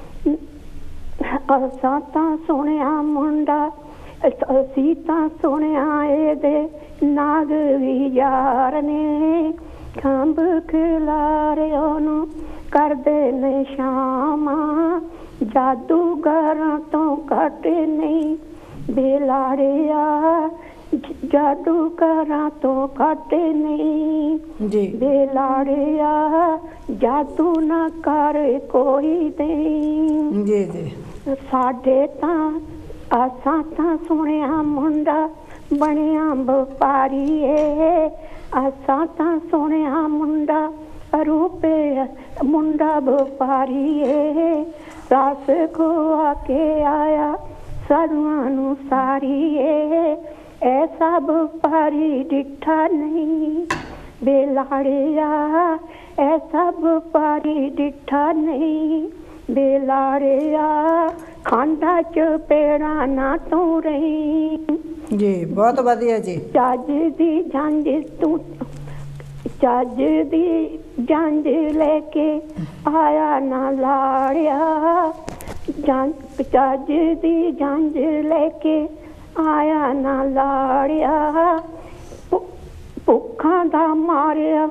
ਅਸਾਂ ਤਾਂ ਸੁਣਿਆ ਮੁੰਡਾ, ਅਸੀਂ ਤਾਂ ਸੁਣਿਆ ਇਹਦੇ ਨਾਗ ਵੀ ਯਾਰ ਨੇ, ਖੰਭ ਖਿਲਾਰੇ ਉਹਨੂੰ ਕਰਦੇ ਨੇ ਸ਼ਾਮਾਂ, ਜਾਦੂਗਰਾਂ ਤੋਂ ਘੱਟ ਨਹੀਂ ਬੇਲਾੜਿਆ, ਜਾਦੂਗਰਾਂ ਤੋਂ ਘੱਟ ਨਹੀਂ ਬੇਲਾੜਿਆ, ਜਾਦੂ ਨਾ ਕਰ ਕੋਈ ਦੇ ਜੀ ਜੀ। ਸਾਡੇ ਤਾਂ ਅਸਾਂ ਤਾਂ ਸੁਣਿਆ ਮੁੰਡਾ ਬਣਿਆ ਵਪਾਰੀ ਏ, ਅਸਾਂ ਤਾਂ ਸੁਣਿਆ ਮੁੰਡਾ ਰੂਪੇ ਮੁੰਡਾ ਵਪਾਰੀ ਏ, ਰਸ ਖੁਆ ਕੇ ਆਇਆ ਸਾਧੂਆਂ ਨੂੰ ਸਾਰੀ ਏ, ਐਸਾ ਵਪਾਰੀ ਡਿੱਠਾ ਨਹੀਂ ਬੇਲਾੜਿਆ, ਐਸਾ ਵਪਾਰੀ ਡਿੱਠਾ ਨਹੀਂ ਬੇਲਾੜਿਆ, ਖਾਂਦਾ ਚਪੇੜਾ ਨਾ ਤੂੰ ਰਹੀ ਜੀ। ਬਹੁਤ ਵਧੀਆ ਜੀ। ਚੱਜ ਦੀ ਜੰਝ ਤੂੰ, ਚੱਜ ਦੀ ਜੰਝ ਲੈ ਕੇ ਆਇਆ ਨਾ ਲਾੜਿਆ, ਚੱਜ ਦੀ ਜੰਝ ਲੈ ਕੇ ਆਇਆ ਨਾ ਲਾੜਿਆ, ਭੁੱਖਾਂ ਦਾ ਮਾਰਿਆ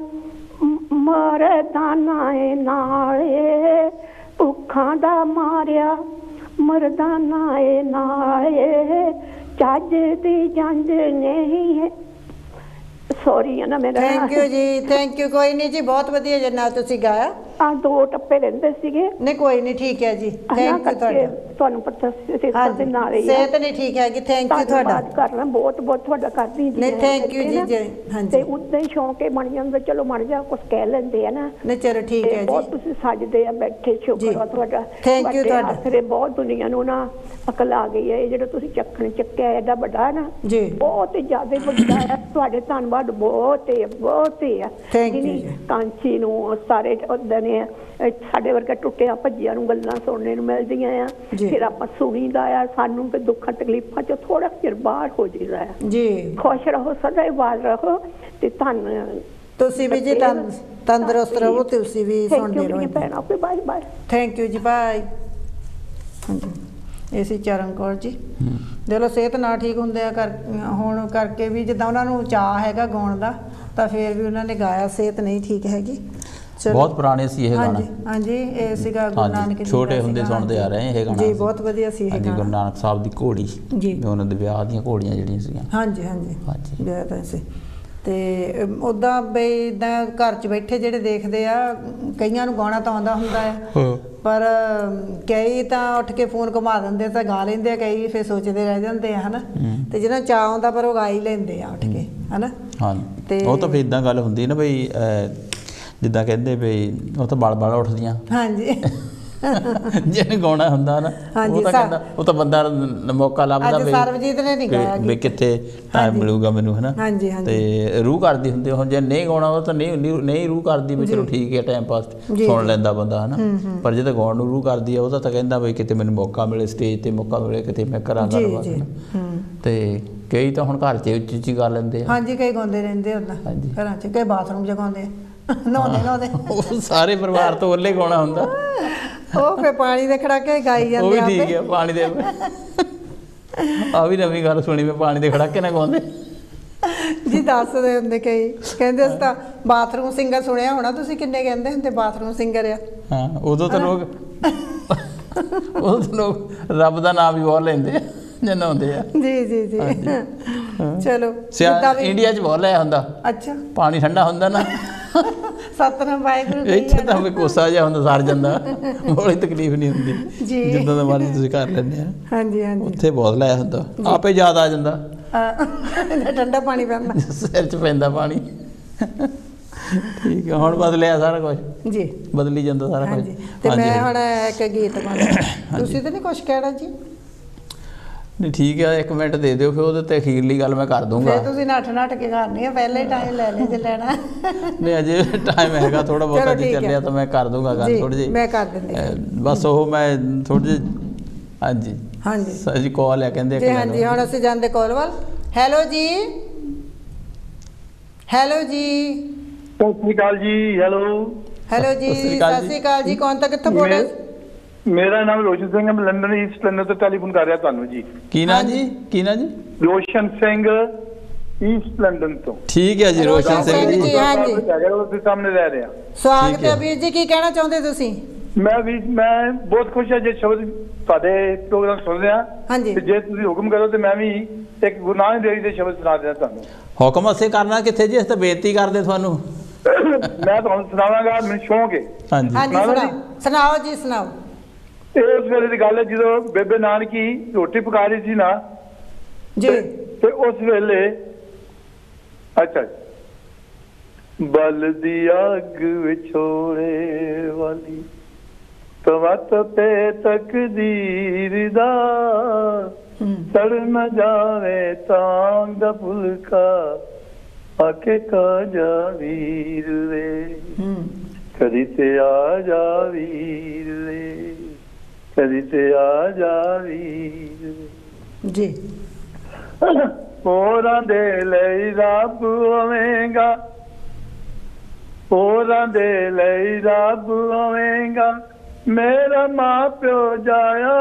ਮਰਦਾਨਾ ਏ ਨਾਲੇ, ਭੁੱਖਾਂ ਦਾ ਮਾਰਿਆ ਮਰਦਾਨਾ ਏ ਨਾਲੇ, ਚੱਜ ਦੀ ਜੰਝ ਨਹੀਂ ਹੈ। ਸੌਰੀ ਹੈ ਨਾ ਮੇਰਾ। ਥੈਂਕ ਯੂ ਜੀ, ਥੈਂਕ ਯੂ। ਕੋਈ ਨਹੀਂ ਜੀ, ਬਹੁਤ ਵਧੀਆ ਜਿੰਨਾ ਤੁਸੀਂ ਗਾਇਆ। ਆ ਦੋ ਟੱਪੇ ਰਹਿੰਦੇ ਸੀਗੇ। ਨਹੀਂ ਕੋਈ ਨਹੀਂ, ਠੀਕ ਹੈ ਜੀ, ਥੈਂਕ ਯੂ ਤੁਹਾਡਾ। ਤੁਹਾਨੂੰ ਪਤਾ ਸਿਹਤ ਦੇ ਨਾਲ ਹੀ ਸਿਹਤ ਨਹੀਂ ਠੀਕ ਹੈਗੀ। ਥੈਂਕ ਯੂ ਤੁਹਾਡਾ। ਕਰਨਾ ਬਹੁਤ ਬਹੁਤ ਤੁਹਾਡਾ ਕਰਦੀ ਜੀ। ਨਹੀਂ ਥੈਂਕ ਯੂ ਜੀ। ਹਾਂਜੀ। ਤੇ ਉਦਾਂ ਹੀ ਸ਼ੌਂਕ ਬਣ ਜਾਂਦਾ, ਚਲੋ ਮੜ ਜਾ ਕੁਝ ਕਹਿ ਲੈਂਦੇ ਆ ਨਾ। ਨਹੀਂ ਚਲੋ ਠੀਕ ਹੈ ਜੀ। ਬਹੁਤ ਤੁਸੀਂ ਸੱਜਦੇ ਆ ਬੈਠੇ, ਸ਼ੁਕਰ ਆ ਤੁਹਾਡਾ। ਥੈਂਕ ਯੂ ਤੁਹਾਡਾ। ਫਿਰ ਬਹੁਤ ਦੁਨੀਆ ਨੂੰ ਨਾ ਅਕਲ ਆ ਗਈ ਹੈ। ਇਹ ਜਿਹੜਾ ਤੁਸੀਂ ਚੱਕਣ ਚੱਕਿਆ ਐਡਾ ਵੱਡਾ ਨਾ, ਬਹੁਤ ਜ਼ਿਆਦਾ ਵੱਡਾ ਹੈ। ਤੁਹਾਡੇ ਧੰਨਵਾਦ ਧੰਨਵਾਦ ਬਹੁਤ ਹੈ ਬਹੁਤ ਹੈ ਜਿਹਨੇ ਕਾਂਚੀ ਨੂੰ ਸਾਰੇ ਉਦਾਂ ਨੇ ਸਾਡੇ ਵਰਗਾ ਟੁੱਟਿਆ ਭੱਜਿਆਂ ਨੂੰ ਗੱਲਾਂ ਸੁਣਨੇ ਨੂੰ ਮਿਲਦੀਆਂ ਆ ਫਿਰ ਆਪਾਂ ਸੁਣੀਦਾ ਆ ਸਾਨੂੰ ਤੇ ਦੁੱਖਾਂ ਤਕਲੀਫਾਂ ਚੋਂ ਥੋੜਾ ਚਿਰ ਬਾਹਰ ਹੋ ਜਾਈਦਾ ਆ ਜੀ ਖੁਸ਼ ਰਹੋ ਸਦਾ ਆਬਾਦ ਰਹੋ ਤੇ ਧੰਨ ਤੁਸੀਂ ਵੀ ਜੀ ਤੰਦਰੁਸਤ ਰਹੋ ਤੁਸੀਂ ਵੀ ਸੁਣਦੇ ਰਹੋ ਭੈਣਾਂ ਕੋਈ ਬਾਏ ਬਾਏ ਥੈਂਕ ਯੂ ਜੀ ਬਾਏ ਇਹ ਸੀ ਚਰਨ ਕੌਰ ਜੀ ਦੇਖ ਲਓ ਸਿਹਤ ਨਾ ਠੀਕ ਹੁੰਦੇ ਆ ਕਰ ਹੁਣ ਕਰਕੇ ਵੀ ਜਿੱਦਾਂ ਉਹਨਾਂ ਨੂੰ ਚਾਅ ਹੈਗਾ ਗਾਉਣ ਦਾ ਤਾਂ ਫਿਰ ਵੀ ਉਹਨਾਂ ਨੇ ਗਾਇਆ ਸਿਹਤ ਨਹੀਂ ਠੀਕ ਹੈਗੀ ਬਹੁਤ ਪੁਰਾਣੇ ਸੀ ਇਹ ਗਾਣਾ ਹਾਂਜੀ ਇਹ ਸੀਗਾ ਗੁਰੂ ਨਾਨਕ ਜੀ ਛੋਟੇ ਹੁੰਦੇ ਸੁਣਦੇ ਆ ਰਹੇ ਇਹ ਗਾਣਾ ਜੀ ਬਹੁਤ ਵਧੀਆ ਸੀ ਇਹ ਗਾਣਾ ਗੁਰੂ ਨਾਨਕ ਸਾਹਿਬ ਦੀ ਘੋੜੀ ਜੀ ਉਹਨਾਂ ਦੇ ਵਿਆਹ ਦੀਆਂ ਘੋੜੀਆਂ ਜਿਹੜੀਆਂ ਸੀਗੀਆਂ ਹਾਂਜੀ ਹਾਂਜੀ ਹਾਂਜੀ ਵਿਆਹ ਤਾਂ ਸੀ ਤੇ ਉਦਾਂ ਬਈ ਇਦਾਂ ਘਰ 'ਚ ਬੈਠੇ ਜਿਹੜੇ ਦੇਖਦੇ ਆ ਕਈਆਂ ਨੂੰ ਗਾਉਣਾ ਤਾਂ ਆਉਂਦਾ ਹੁੰਦਾ ਆ ਪਰ ਕਈ ਤਾਂ ਉੱਠ ਕੇ ਫੋਨ ਘੁਮਾ ਦਿੰਦੇ ਤਾਂ ਗਾ ਲੈਂਦੇ ਆ ਕਈ ਫਿਰ ਸੋਚਦੇ ਰਹਿ ਜਾਂਦੇ ਆ ਹਨਾ ਤੇ ਜਿਹਨਾਂ ਚਾਅ ਆਉਂਦਾ ਪਰ ਉਹ ਗਾ ਹੀ ਲੈਂਦੇ ਆ ਉੱਠ ਕੇ ਹਨਾ ਹਾਂ ਤੇ ਉਹ ਤਾਂ ਫਿਰ ਇਦਾਂ ਗੱਲ ਹੁੰਦੀ ਨਾ ਬਈ ਜਿੱਦਾਂ ਕਹਿੰਦੇ ਬਈ ਉਹ ਤਾਂ ਬਲ ਬਲ ਉੱਠਦੀਆਂ ਹਾਂਜੀ ਜਿਹਨੇ ਗਾਉਣਾ ਹੁੰਦਾ ਨਾ ਉਹ ਤਾਂ ਕਹਿੰਦਾ ਉਹ ਤਾਂ ਬੰਦਾ ਮੌਕਾ ਲੱਭਦਾ ਵੀ ਸਰਬਜੀਤ ਨੇ ਨਹੀਂ ਗਾਇਆ ਵੀ ਕਿੱਥੇ ਟਾਈਮ ਮਿਲੂਗਾ ਮੈਨੂੰ ਹਨਾ ਤੇ ਰੂਹ ਕਰਦੀ ਹੁੰਦੀ ਹੁਣ ਜੇ ਨਹੀਂ ਗਾਉਣਾ ਉਹ ਤਾਂ ਨਹੀਂ ਨਹੀਂ ਰੂਹ ਕਰਦੀ ਵੀ ਚਲੋ ਠੀਕ ਹੈ ਟਾਈਮ ਪਾਸ ਸੁਣ ਲੈਂਦਾ ਬੰਦਾ ਹਨਾ ਪਰ ਜੇ ਤਾਂ ਗਾਉਣ ਨੂੰ ਰੂਹ ਕਰਦੀ ਆ ਉਹਦਾ ਤਾਂ ਕਹਿੰਦਾ ਬਈ ਕਿਤੇ ਮੈਨੂੰ ਮੌਕਾ ਮਿਲੇ ਸਟੇਜ ਤੇ ਮੌਕਾ ਮਿਲੇ ਕਿਤੇ ਮੈਂ ਕਰਾਂ ਗੱਲਬਾਤ ਤੇ ਕਈ ਤਾਂ ਹੁਣ ਘਰ 'ਚ ਉੱਚੀ ਉੱਚੀ ਕਰ ਲੈਂਦੇ ਆ ਹਾਂਜੀ ਕਈ ਗਾਉਂਦੇ ਰਹਿੰਦੇ ਉਦਾਂ ਘਰਾਂ 'ਚ ਕਈ ਬਾਥਰੂਮ 'ਚ ਗਾਉਂਦੇ ਨਹਾਉਂਦੇ ਨਹਾਉਂਦੇ ਉਹ ਸਾਰੇ ਪਰਿਵਾਰ ਤੋਂ ਉਹਲੇ ਗਾਉਣਾ ਹੁੰਦਾ ਉਹ ਫੇ ਪਾਣੀ ਦੇ ਖੜਾਕੇ ਗਾਈ ਜਾਂਦੇ ਆਪੇ ਉਹ ਠੀਕ ਹੈ ਪਾਣੀ ਦੇ ਆ ਵੀ ਨਵੀਂ ਗੱਲ ਸੁਣੀ ਮੈਂ ਪਾਣੀ ਦੇ ਖੜਾਕੇ ਨਾ ਗਾਉਂਦੇ ਜੀ ਦੱਸਦੇ ਹੁੰਦੇ ਕਈ ਕਹਿੰਦੇ ਅਸੀਂ ਤਾਂ ਬਾਥਰੂਮ ਸਿੰਗਰ ਸੁਣਿਆ ਹੋਣਾ ਤੁਸੀਂ ਕਿੰਨੇ ਕਹਿੰਦੇ ਹੁੰਦੇ ਬਾਥਰੂਮ ਸਿੰਗਰ ਆ ਹਾਂ ਉਦੋਂ ਤਾਂ ਲੋਕ ਉਦੋਂ ਤਾਂ ਲੋਕ ਰੱਬ ਦਾ ਨਾਮ ਵੀ ਬਹੁਤ ਲੈਂਦੇ ਆ ਜਨ ਆਉਂਦੇ ਆ ਜੀ ਜੀ ਜੀ ਚਲੋ ਇੰਡੀਆ 'ਚ ਬਹੁਤ ਲਿਆ ਹੁੰਦਾ ਅੱਛਾ ਪਾਣੀ ਠੰਡਾ ਹੁੰਦਾ ਨਾ ਸਤਨਾਮ ਵਾਹਿਗੁਰੂ ਇੱਥੇ ਤਾਂ ਕੋਈ ਕੋਸਾ ਜਿਹਾ ਹੁੰਦਾ ਸਰ ਜਾਂਦਾ ਬੜੀ ਤਕਲੀਫ ਨਹੀਂ ਹੁੰਦੀ ਜਿੱਦਾਂ ਦਾ ਮਰਜ਼ੀ ਤੁਸੀਂ ਕਰ ਲੈਂਦੇ ਆ ਹਾਂਜੀ ਹਾਂਜੀ ਉੱਥੇ ਬਹੁਤ ਲਿਆ ਹੁੰਦਾ ਆਪੇ ਯਾਦ ਆ ਜਾਂਦਾ ਠੰਡਾ ਪਾਣੀ ਪੈਂਦਾ ਸਿਰ 'ਚ ਪੈਂਦਾ ਪਾਣੀ ਠੀਕ ਹੈ ਹੁਣ ਬਦਲਿਆ ਸਾਰਾ ਕੁਝ ਜੀ ਬਦਲੀ ਜਾਂਦਾ ਸਾਰਾ ਕੁਝ ਤੇ ਮੈਂ ਹੁਣ ਇੱਕ ਗੀਤ ਗਾਉਣਾ ਤੁਸੀਂ ਤਾਂ ਨਹੀਂ ਕੁਝ ਕਹਿਣਾ ਜੀ ਨਹੀਂ ਠੀਕ ਹੈ ਇੱਕ ਮਿੰਟ ਦੇ ਦਿਓ ਫਿਰ ਉਹਦੇ ਤੇ ਅਖੀਰਲੀ ਗੱਲ ਮੈਂ ਕਰ ਦੂੰਗਾ ਫਿਰ ਤੁਸੀਂ ਨੱਠ ਨੱਠ ਕੇ ਕਰਨੀ ਹੈ ਪਹਿਲੇ ਟਾਈਮ ਲੈ ਲੈ ਜੇ ਲੈਣਾ ਨਹੀਂ ਅਜੇ ਟਾਈਮ ਹੈਗਾ ਥੋੜਾ ਬਹੁਤਾ ਜੇ ਚੱਲਿਆ ਤਾਂ ਮੈਂ ਕਰ ਦੂੰਗਾ ਗੱਲ ਥੋੜੀ ਜਿਹੀ ਮੈਂ ਕਰ ਦਿੰਦੀ ਬਸ ਉਹ ਮੈਂ ਥੋੜੀ ਜਿਹੀ ਹਾਂਜੀ ਹਾਂਜੀ ਸਰ ਜੀ ਕਾਲ ਹੈ ਕਹਿੰਦੇ ਜੀ ਹਾਂਜੀ ਹੁਣ ਅਸੀਂ ਜਾਂਦੇ ਕਾਲ ਵੱਲ ਹੈਲੋ ਜੀ ਹੈਲੋ ਜੀ ਸਤਿ ਸ਼੍ਰੀ ਅਕਾਲ ਜੀ ਹੈਲੋ ਹੈਲੋ ਜੀ ਸਤਿ ਸ਼੍ਰੀ ਅਕਾਲ ਜੀ ਕੌਣ ਤਾਂ ਕਿੱਥੋਂ ਬੋਲ ਰਹੇ ਮੇਰਾ ਨਾਮ ਰੋਸ਼ਨ ਸਿੰਘ ਹੈ ਮੈਂ ਲੰਡਨ ਈਸਟ ਲੰਡਨ ਤੋਂ ਟੈਲੀਫੋਨ ਕਰ ਰਿਹਾ ਤੁਹਾਨੂੰ ਜੀ ਕੀ ਨਾਂ ਜੀ ਕੀ ਨਾਂ ਜੀ ਰੋਸ਼ਨ ਸਿੰਘ ਈਸਟ ਲੰਡਨ ਤੋਂ ਠੀਕ ਹੈ ਜੀ ਰੋਸ਼ਨ ਸਿੰਘ ਜੀ ਹਾਂਜੀ ਉਹਦੇ ਸਾਹਮਣੇ ਰਹਿ ਰਿਹਾ ਸਵਾਗਤ ਹੈ ਵੀਰ ਜੀ ਕੀ ਕਹਿਣਾ ਚਾਹੁੰਦੇ ਤੁਸੀਂ ਮੈਂ ਵੀ ਮੈਂ ਬਹੁਤ ਖੁਸ਼ ਹਾਂ ਜੇ ਸ਼ਬਦ ਤੁਹਾਡੇ ਪ੍ਰੋਗਰਾਮ ਸੁਣ ਰਿਹਾ ਹਾਂਜੀ ਜੇ ਤੁਸੀਂ ਹੁਕਮ ਕਰੋ ਤੇ ਮੈਂ ਵੀ ਇੱਕ ਗੁਰੂ ਨਾਨਕ ਦੇਵ ਜੀ ਦੇ ਸ਼ਬਦ ਸੁਣਾ ਦਿਆਂ ਤੁਹਾਨੂੰ ਹੁਕਮ ਅਸੀਂ ਕਰਨਾ ਕਿੱਥੇ ਜੀ ਅਸੀਂ ਤਾਂ ਬੇਨਤੀ ਕਰਦੇ ਤੁਹਾਨੂੰ ਮੈਂ ਤੁਹਾਨੂੰ ਸੁਣਾਵਾਂਗਾ ਮੈਨੂੰ ਸ਼ੌਂਕ ਹੈ ਹਾਂਜੀ ਹਾਂਜੀ ਸੁਣਾਓ ਜੀ ਸੁਣਾਓ ਇਹ ਉਸ ਵੇਲੇ ਦੀ ਗੱਲ ਹੈ ਜਦੋਂ ਬੇਬੇ ਨਾਨਕੀ ਰੋਟੀ ਪਕਾ ਰਹੀ ਸੀ ਨਾ ਜੀ ਤੇ ਉਸ ਵੇਲੇ ਅੱਛਾ ਬਲ ਦੀ ਅੱਗ ਵਿਛੋੜੇ ਵਾਲੀ ਤਵਤ ਤੇ ਤਕਦੀਰ ਦਾ ਸੜ ਨਾ ਜਾਵੇ ਤਾਂ ਦਾ ਫੁਲਕਾ ਆਕੇ ਕਾ ਜਾ ਵੀਰ ਵੇ ਕਦੀ ਤੇ ਆ ਜਾ ਵੀਰ ਵੇ ਕਦੀ ਤੇ ਆ ਜਾ ਵੀਰ ਜੀ ਹੋਰਾਂ ਦੇ ਲਈ ਰੱਬ ਹੋਵੇਗਾ ਹੋਰਾਂ ਦੇ ਲਈ ਰੱਬ ਹੋਵੇਗਾ ਮੇਰਾ ਮਾਂ ਪਿਓ ਜਾਇਆ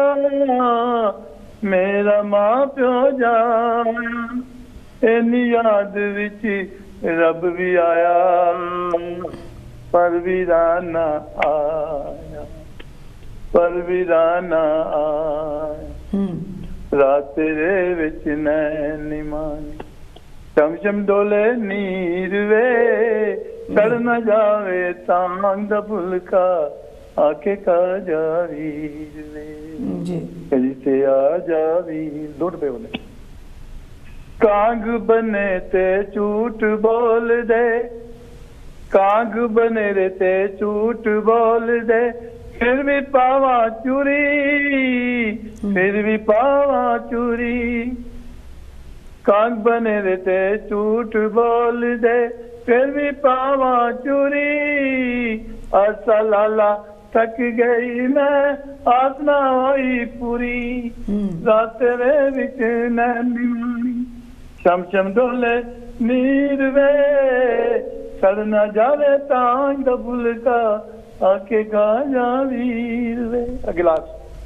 ਮੇਰਾ ਮਾਂ ਪਿਓ ਜਾਇਆ ਇੰਨੀ ਯਾਦ ਵਿੱਚ ਰੱਬ ਵੀ ਆਇਆ ਪਰ ਵੀਰਾਨਾ ਆਇਆ ਪਰ ਵੀਰਾਨਾ ਆਇਆ ਰਾਤ ਤੇਰੇ ਵਿੱਚ ਨੈਣ ਨਿਮਾਨੀ ਚਮ ਚਮ ਡੋਲੇ ਨੀਰ ਵੇ ਚੜ ਨਾ ਜਾਵੇ ਤਾਂ ਦਾ ਫੁਲਕਾ ਆਕੇ ਕਾ ਜਾ ਵੀਰ ਵੇ ਜੀ ਕਦੀ ਤੇ ਆ ਜਾ ਵੀਰ ਦੋ ਰੁਪਏ ਬੋਲੇ ਕਾਂਗ ਬਨੇ ਤੇ ਝੂਠ ਬੋਲ ਦੇ ਕਾਂਗ ਬਨੇ ਰੇ ਤੇ ਝੂਠ ਬੋਲ ਦੇ फिर भी पावा चूरी फिर भी पावा चूरी ਕਾਂਗ ਬਨੇ ਦੇ ਤੇ ਝੂਠ ਬੋਲਦੇ ਫਿਰ ਵੀ ਪਾਵਾਂ ਚੋਰੀ ਆਸਾ ਲਾਲਾ थक गई मैं आस ना होई पूरी रात तेरे विच नैन दीवानी शम शम डोले नीर वे सड़ ना जावे तांग दा फुलका आके गा जा वीर वे अगला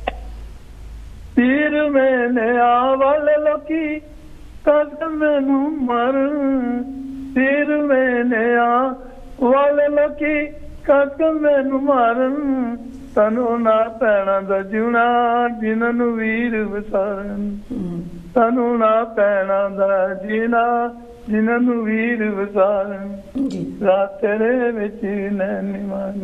पीर मैंने आवाले लोकी कसम मैनू मर पीर मैंने आवाले लोकी कसम मैनू मारन तनु ना पैना दा जीना जिन्हां नू वीर वसारन तनु ना पैना दा जीना जिन्हां नू वीर वसारन रात तेरे विच नैन निमानी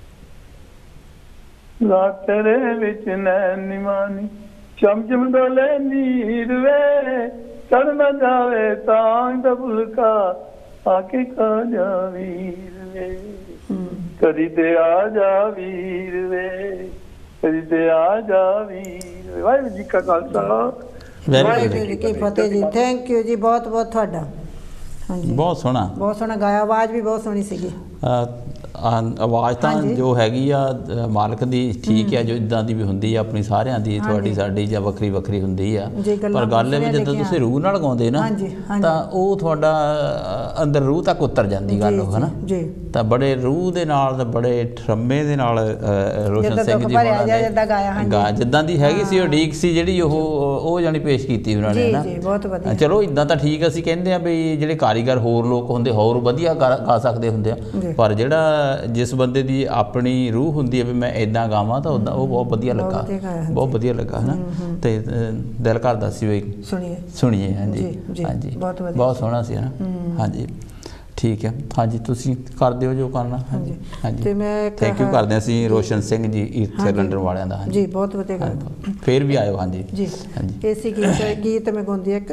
रात तेरे विच नैन निमानी चम चम डोले नीर वे चढ़ ना जावे तांग दा फुलका आके खा जा वीर वे कदी ते आ जा वीर वे कदी ते आ जा वीर वे वाहिगुरू जी का खालसा वाहिगुरू जी की फतेह जी थैंक यू जी बहुत बहुत ਤੁਹਾਡਾ ਹਾਂਜੀ ਬਹੁਤ ਸੋਹਣਾ ਬਹੁਤ ਸੋਹਣਾ ਗਾਇਆ ਆਵਾਜ਼ ਵੀ ਬਹੁਤ ਸੋਹਣੀ ਸੀਗੀ ਆਵਾਜ਼ ਤਾਂ ਜੋ ਹੈਗੀ ਆ ਮਾਲਕ ਦੀ ਠੀਕ ਹੈ ਜੋ ਇਦਾਂ ਦੀ ਵੀ ਹੁੰਦੀ ਆ ਆਪਣੀ ਸਾਰਿਆਂ ਦੀ ਤੁਹਾਡੀ ਸਾਡੀ ਜਾਂ ਵੱਖਰੀ ਵੱਖਰੀ ਹੁੰਦੀ ਆ ਪਰ ਗੱਲ ਇਹ ਵੀ ਜਦੋਂ ਤੁਸੀਂ ਰੂਹ ਨਾਲ ਗਾਉਂਦੇ ਨਾ ਤਾਂ ਉਹ ਤੁਹਾਡਾ ਅੰਦਰ ਰੂਹ ਤੱਕ ਉਤਰ ਜਾਂਦੀ ਗੱਲ ਉਹ ਹਨਾ ਤਾਂ ਬੜੇ ਰੂਹ ਦੇ ਨਾਲ ਬੜੇ ਠਰਮੇ ਦੇ ਨਾਲ ਰੋਸ਼ਨ ਸਿੰਘ ਜੀ ਗਾ ਜਿੱਦਾਂ ਦੀ ਹੈਗੀ ਸੀ ਉਹ ਡੀਕ ਸੀ ਜਿਹੜੀ ਉਹ ਉਹ ਜਾਨੀ ਪੇਸ਼ ਕੀਤੀ ਉਹਨਾਂ ਨੇ ਨਾ ਬਹੁਤ ਵਧੀਆ ਚਲੋ ਇਦਾਂ ਤਾਂ ਠੀਕ ਅਸੀਂ ਕਹਿੰਦੇ ਆ ਵੀ ਜਿਹੜੇ ਕਾਰੀਗਰ ਹੋਰ ਲੋਕ ਹੁੰਦੇ ਹੋਰ ਵਧੀਆ ਗਾ ਸਕਦੇ ਹੁੰਦੇ ਆ ਪਰ ਜਿਹੜਾ ਜਿਸ ਬੰਦੇ ਦੀ ਆਪਣੀ ਰੂਹ ਹੁੰਦੀ ਹੈ ਵੀ ਮੈਂ ਇਦਾਂ ਗਾਵਾਂ ਤਾਂ ਉਦਾਂ ਉਹ ਬਹੁਤ ਵਧੀਆ ਲੱਗਾ ਬਹੁਤ ਵਧੀਆ ਲੱਗਾ ਹੈ ਨਾ ਤੇ ਦਿਲ ਕਰਦਾ ਸੀ ਵੀ ਸੁਣੀਏ ਸੁਣੀਏ ਹਾਂਜੀ ਹਾਂਜੀ ਬਹੁਤ ਸੋਹਣਾ ਸੀ ਨਾ ਹਾਂਜੀ ਠੀਕ ਹੈ ਹਾਂਜੀ ਤੁਸੀਂ ਕਰ ਦਿਓ ਜੋ ਕਰਨਾ ਹਾਂਜੀ ਹਾਂਜੀ ਤੇ ਮੈਂ ਥੈਂਕ ਯੂ ਕਰਦੇ ਅਸੀਂ ਰੋਸ਼ਨ ਸਿੰਘ ਜੀ ਇੱਥੇ ਲੰਡਨ ਵਾਲਿਆਂ ਦਾ ਜੀ ਬਹੁਤ ਵਧੀਆ ਗੱਲ ਫੇਰ ਵੀ ਆਇਓ ਹਾਂਜੀ ਜੀ ਹਾਂਜੀ ਇਸੇ ਗੀਤ ਗੀਤ ਮੈਂ ਗਾਉਂਦੀ ਇੱਕ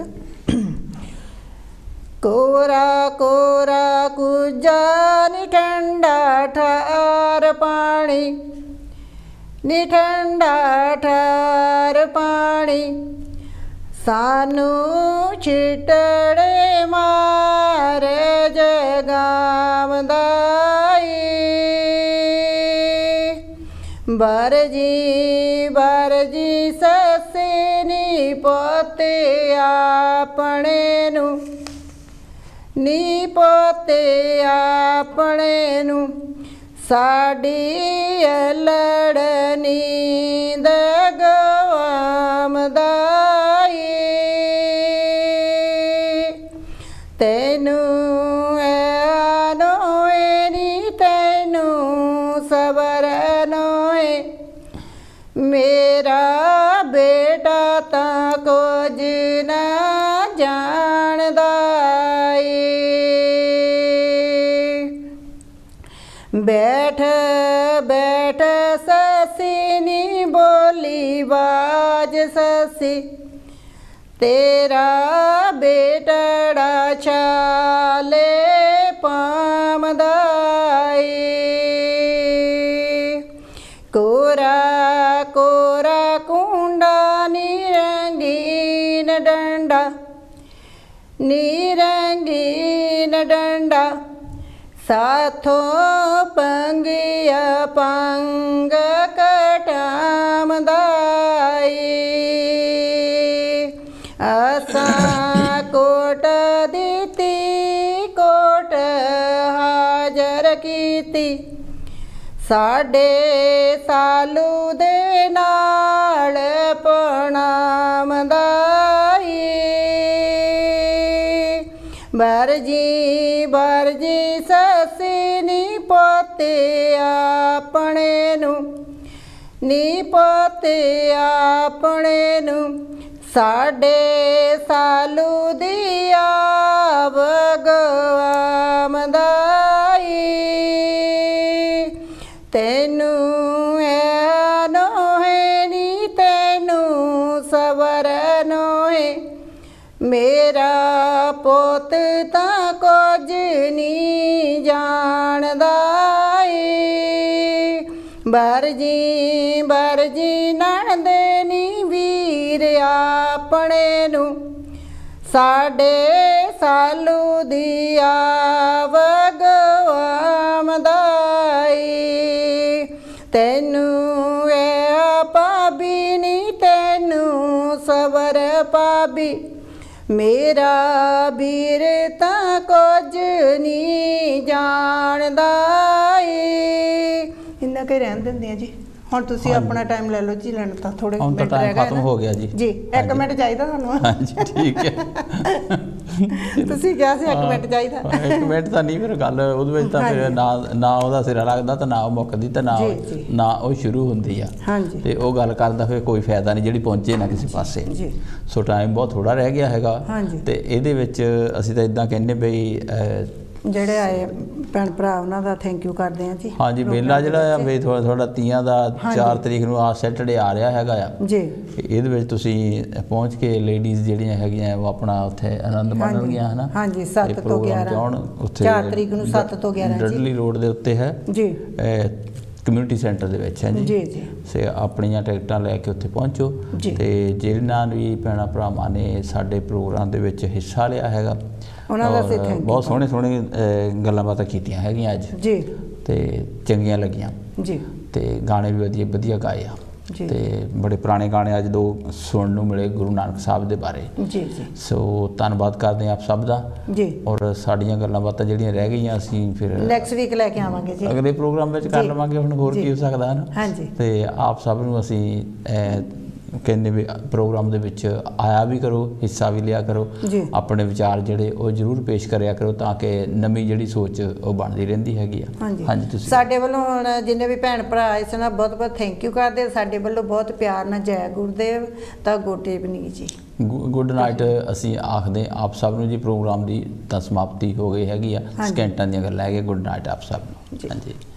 कोरा कोरा कुजा नी ठंडा ठार पानी नी ठंडा ठार पानी सानू छिटड़े मारे जगामदाई बरजी बरजी ससे नी पोते आपने नू नी पोते आपने नू साडी लड़नी दगवामदाई तेनू नोए नी तेनू सबर नोए मेरा बेटा ता कुछ ना जानदा बैठ बैठ ससी नी बोली बाज ससी तेरा बेटड़ा छाले पामदाई कोरा कोरा कुंडा नी रंगीन डंडा नी रंगीन डंडा साथों पंगिया पंग कटामदाई असा कोट दीती कोट हाजर कीती साडे सालू दे नाल प्रणामदाई बरजी बरजी ससी नी पोते आपने नू नी पोते आपने नू साडे सालू दिया भगवामदाई तेनू नोहे नी तेनू सबर नोहे मेरा पोत ता कुछ नहीं जानदा बरजी बरजी नणदे नी वीर आपने नू ਸਾਡੇ ਸਾਲੂ ਦੀ ਆਵਗ ਆਮਦਾਈ ਤੈਨੂੰ ਇਹ ਪਾਬੀ ਨੀ ਤੈਨੂੰ ਸਬਰ ਪਾਬੀ ਮੇਰਾ ਵੀਰ ਤਾਂ ਕੁਝ ਨਹੀਂ ਜਾਣਦਾ ਏ। ਇੰਨਾ ਕੁ ਰਹਿਣ ਦਿੰਦੇ ਆ ਜੀ। ਹੁਣ ਤੁਸੀਂ ਆਪਣਾ ਟਾਈਮ ਲੈ ਲਓ ਜੀ, ਲੈਣ ਤਾਂ ਥੋੜੇ ਹੁਣ ਤਾਂ ਟਾਈਮ ਖਤਮ ਹੋ ਗਿਆ ਜੀ। ਜੀ ਇੱਕ ਮਿੰਟ ਚਾਹੀਦਾ ਤੁਹਾਨੂੰ। ਹਾਂਜੀ ਠੀਕ ਹੈ। ਤੁਸੀਂ ਕਿਹਾ ਸੀ ਇੱਕ ਮਿੰਟ ਚਾਹੀਦਾ। ਇੱਕ ਮਿੰਟ ਤਾਂ ਨਹੀਂ, ਫਿਰ ਗੱਲ ਉਹਦੇ ਵਿੱਚ ਤਾਂ ਫਿਰ ਨਾ ਨਾ ਉਹਦਾ ਸਿਰਾ ਲੱਗਦਾ ਤਾਂ ਨਾ ਉਹ ਮੁੱਕਦੀ ਤਾਂ ਨਾ ਨਾ ਉਹ ਸ਼ੁਰੂ ਹੁੰਦੀ ਆ। ਤੇ ਉਹ ਗੱਲ ਕਰਦਾ ਫਿਰ ਕੋਈ ਫਾਇਦਾ ਨਹੀਂ ਜਿਹੜੀ ਪਹੁੰਚੇ ਨਾ ਕਿਸੇ ਪਾਸੇ। ਸੋ ਟਾਈਮ ਬਹੁਤ ਥੋੜਾ ਰਹਿ ਗਿਆ ਹੈਗਾ ਤੇ ਇਹਦੇ ਵਿੱਚ ਅਸੀਂ ਤਾਂ ਇਦਾਂ ਕਹਿੰਦੇ ਬਈ ਜਿਹੜੇ ਆਏ ਭੈਣ ਭਰਾ ਉਹਨਾਂ ਦਾ ਥੈਂਕ ਯੂ ਕਰਦੇ ਹਾਂ ਜੀ। ਹਾਂਜੀ ਮੇਲਾ ਜਿਹੜਾ ਆ ਵੀ ਥੋੜਾ ਥੋੜਾ ਤੀਆਂ ਦਾ ਚਾਰ ਤਰੀਕ ਨੂੰ ਆ ਸੈਟਰਡੇ ਆ ਰਿਹਾ ਹੈਗਾ ਆ ਜੀ। ਇਹਦੇ ਵਿੱਚ ਤੁਸੀਂ ਪਹੁੰਚ ਕੇ ਲੇਡੀਜ਼ ਜਿਹੜੀਆਂ ਹੈਗੀਆਂ ਉਹ ਆਪਣਾ ਉੱਥੇ ਆਨੰਦ ਮਾਣਨਗੀਆਂ ਹਨਾ। ਹਾਂਜੀ ਸੱਤ ਤੋਂ ਗਿਆਰਾਂ ਉੱਥੇ ਚਾਰ ਤਰੀਕ ਨੂੰ ਸੱਤ ਤੋਂ ਗਿਆਰਾਂ ਜੀ ਡਡਲੀ ਰੋਡ ਦੇ ਉੱਤੇ ਹੈ ਜੀ, ਕਮਿਊਨਿਟੀ ਸੈਂਟਰ ਦੇ ਵਿੱਚ ਹੈ ਜੀ ਜੀ ਜੀ। ਸੇ ਆਪਣੀਆਂ ਟਿਕਟਾਂ ਲੈ ਕੇ ਉੱਥੇ ਪਹੁੰਚੋ ਤੇ ਜਿਹਨਾਂ ਵੀ ਭੈਣਾਂ ਭਰਾਵਾਂ ਨੇ ਸਾਡੇ ਪ੍ਰੋਗਰਾਮ ਦੇ ਵਿੱਚ ਹਿੱਸਾ ਲਿਆ ਹੈਗਾ ਉਹਨਾਂ ਦਾ ਅਸੀਂ ਥੈਂਕ ਯੂ। ਬਹੁਤ ਸੋਹਣੇ ਸੋਹਣੇ ਗੱਲਾਂ ਬਾਤਾਂ ਕੀਤੀਆਂ ਹੈਗੀਆਂ ਅੱਜ ਜੀ ਤੇ ਚੰਗੀਆਂ ਲੱਗੀਆਂ ਜੀ ਤੇ ਗਾਣੇ ਵੀ ਵਧੀਆ ਵਧੀਆ ਗਾਏ ਆ ਤੇ ਬੜੇ ਪੁਰਾਣੇ ਗਾਣੇ ਅੱਜ ਦੋ ਸੁਣਨ ਨੂੰ ਮਿਲੇ ਗੁਰੂ ਨਾਨਕ ਸਾਹਿਬ ਦੇ ਬਾਰੇ ਜੀ ਜੀ। ਸੋ ਧੰਨਵਾਦ ਕਰਦੇ ਹਾਂ ਆਪ ਸਭ ਦਾ ਜੀ। ਔਰ ਸਾਡੀਆਂ ਗੱਲਾਂ ਬਾਤਾਂ ਜਿਹੜੀਆਂ ਰਹਿ ਗਈਆਂ ਅਸੀਂ ਫਿਰ ਨੈਕਸਟ ਵੀਕ ਲੈ ਕੇ ਆਵਾਂਗੇ ਜੀ, ਅਗਲੇ ਪ੍ਰੋਗਰਾਮ ਵਿੱਚ ਕਰ ਲਵਾਂਗੇ। ਹੁਣ ਹੋਰ ਕੀ ਹੋ ਸਕਦਾ ਹੈ ਨਾ। ਹਾਂਜੀ ਤੇ ਆਪ ਸਭ ਨੂੰ ਅਸੀਂ ਕਹਿੰਦੇ ਵੀ ਪ੍ਰੋਗਰਾਮ ਦੇ ਵਿੱਚ ਆਇਆ ਵੀ ਕਰੋ, ਹਿੱਸਾ ਵੀ ਲਿਆ ਕਰੋ, ਆਪਣੇ ਵਿਚਾਰ ਜਿਹੜੇ ਉਹ ਜ਼ਰੂਰ ਪੇਸ਼ ਕਰਿਆ ਕਰੋ ਤਾਂ ਕਿ ਨਵੀਂ ਜਿਹੜੀ ਸੋਚ ਉਹ ਬਣਦੀ ਰਹਿੰਦੀ ਹੈਗੀ ਆ। ਹਾਂਜੀ ਤੁਸੀਂ ਸਾਡੇ ਵੱਲੋਂ ਹੁਣ ਜਿੰਨੇ ਵੀ ਭੈਣ ਭਰਾ ਇਸ ਨਾਲ ਬਹੁਤ ਬਹੁਤ ਥੈਂਕ ਯੂ ਕਰਦੇ। ਸਾਡੇ ਵੱਲੋਂ ਬਹੁਤ ਪਿਆਰ ਨਾਲ ਜੈ ਗੁਰਦੇਵ ਤਾਂ ਗੋਟੇ ਬਣੀ ਜੀ। ਗੁੱਡ ਨਾਈਟ ਅਸੀਂ ਆਖਦੇ ਆਪ ਸਭ ਨੂੰ ਜੀ। ਪ੍ਰੋਗਰਾਮ ਦੀ ਤਾਂ ਸਮਾਪਤੀ ਹੋ ਗਈ ਹੈਗੀ ਆ, ਸਕਿੰਟਾਂ ਦੀਆਂ ਗੱਲਾਂ ਹੈਗੀਆਂ। ਗੁੱਡ ਨਾਈਟ ਆਪ ਸਭ ਨੂੰ। ਹਾਂਜੀ।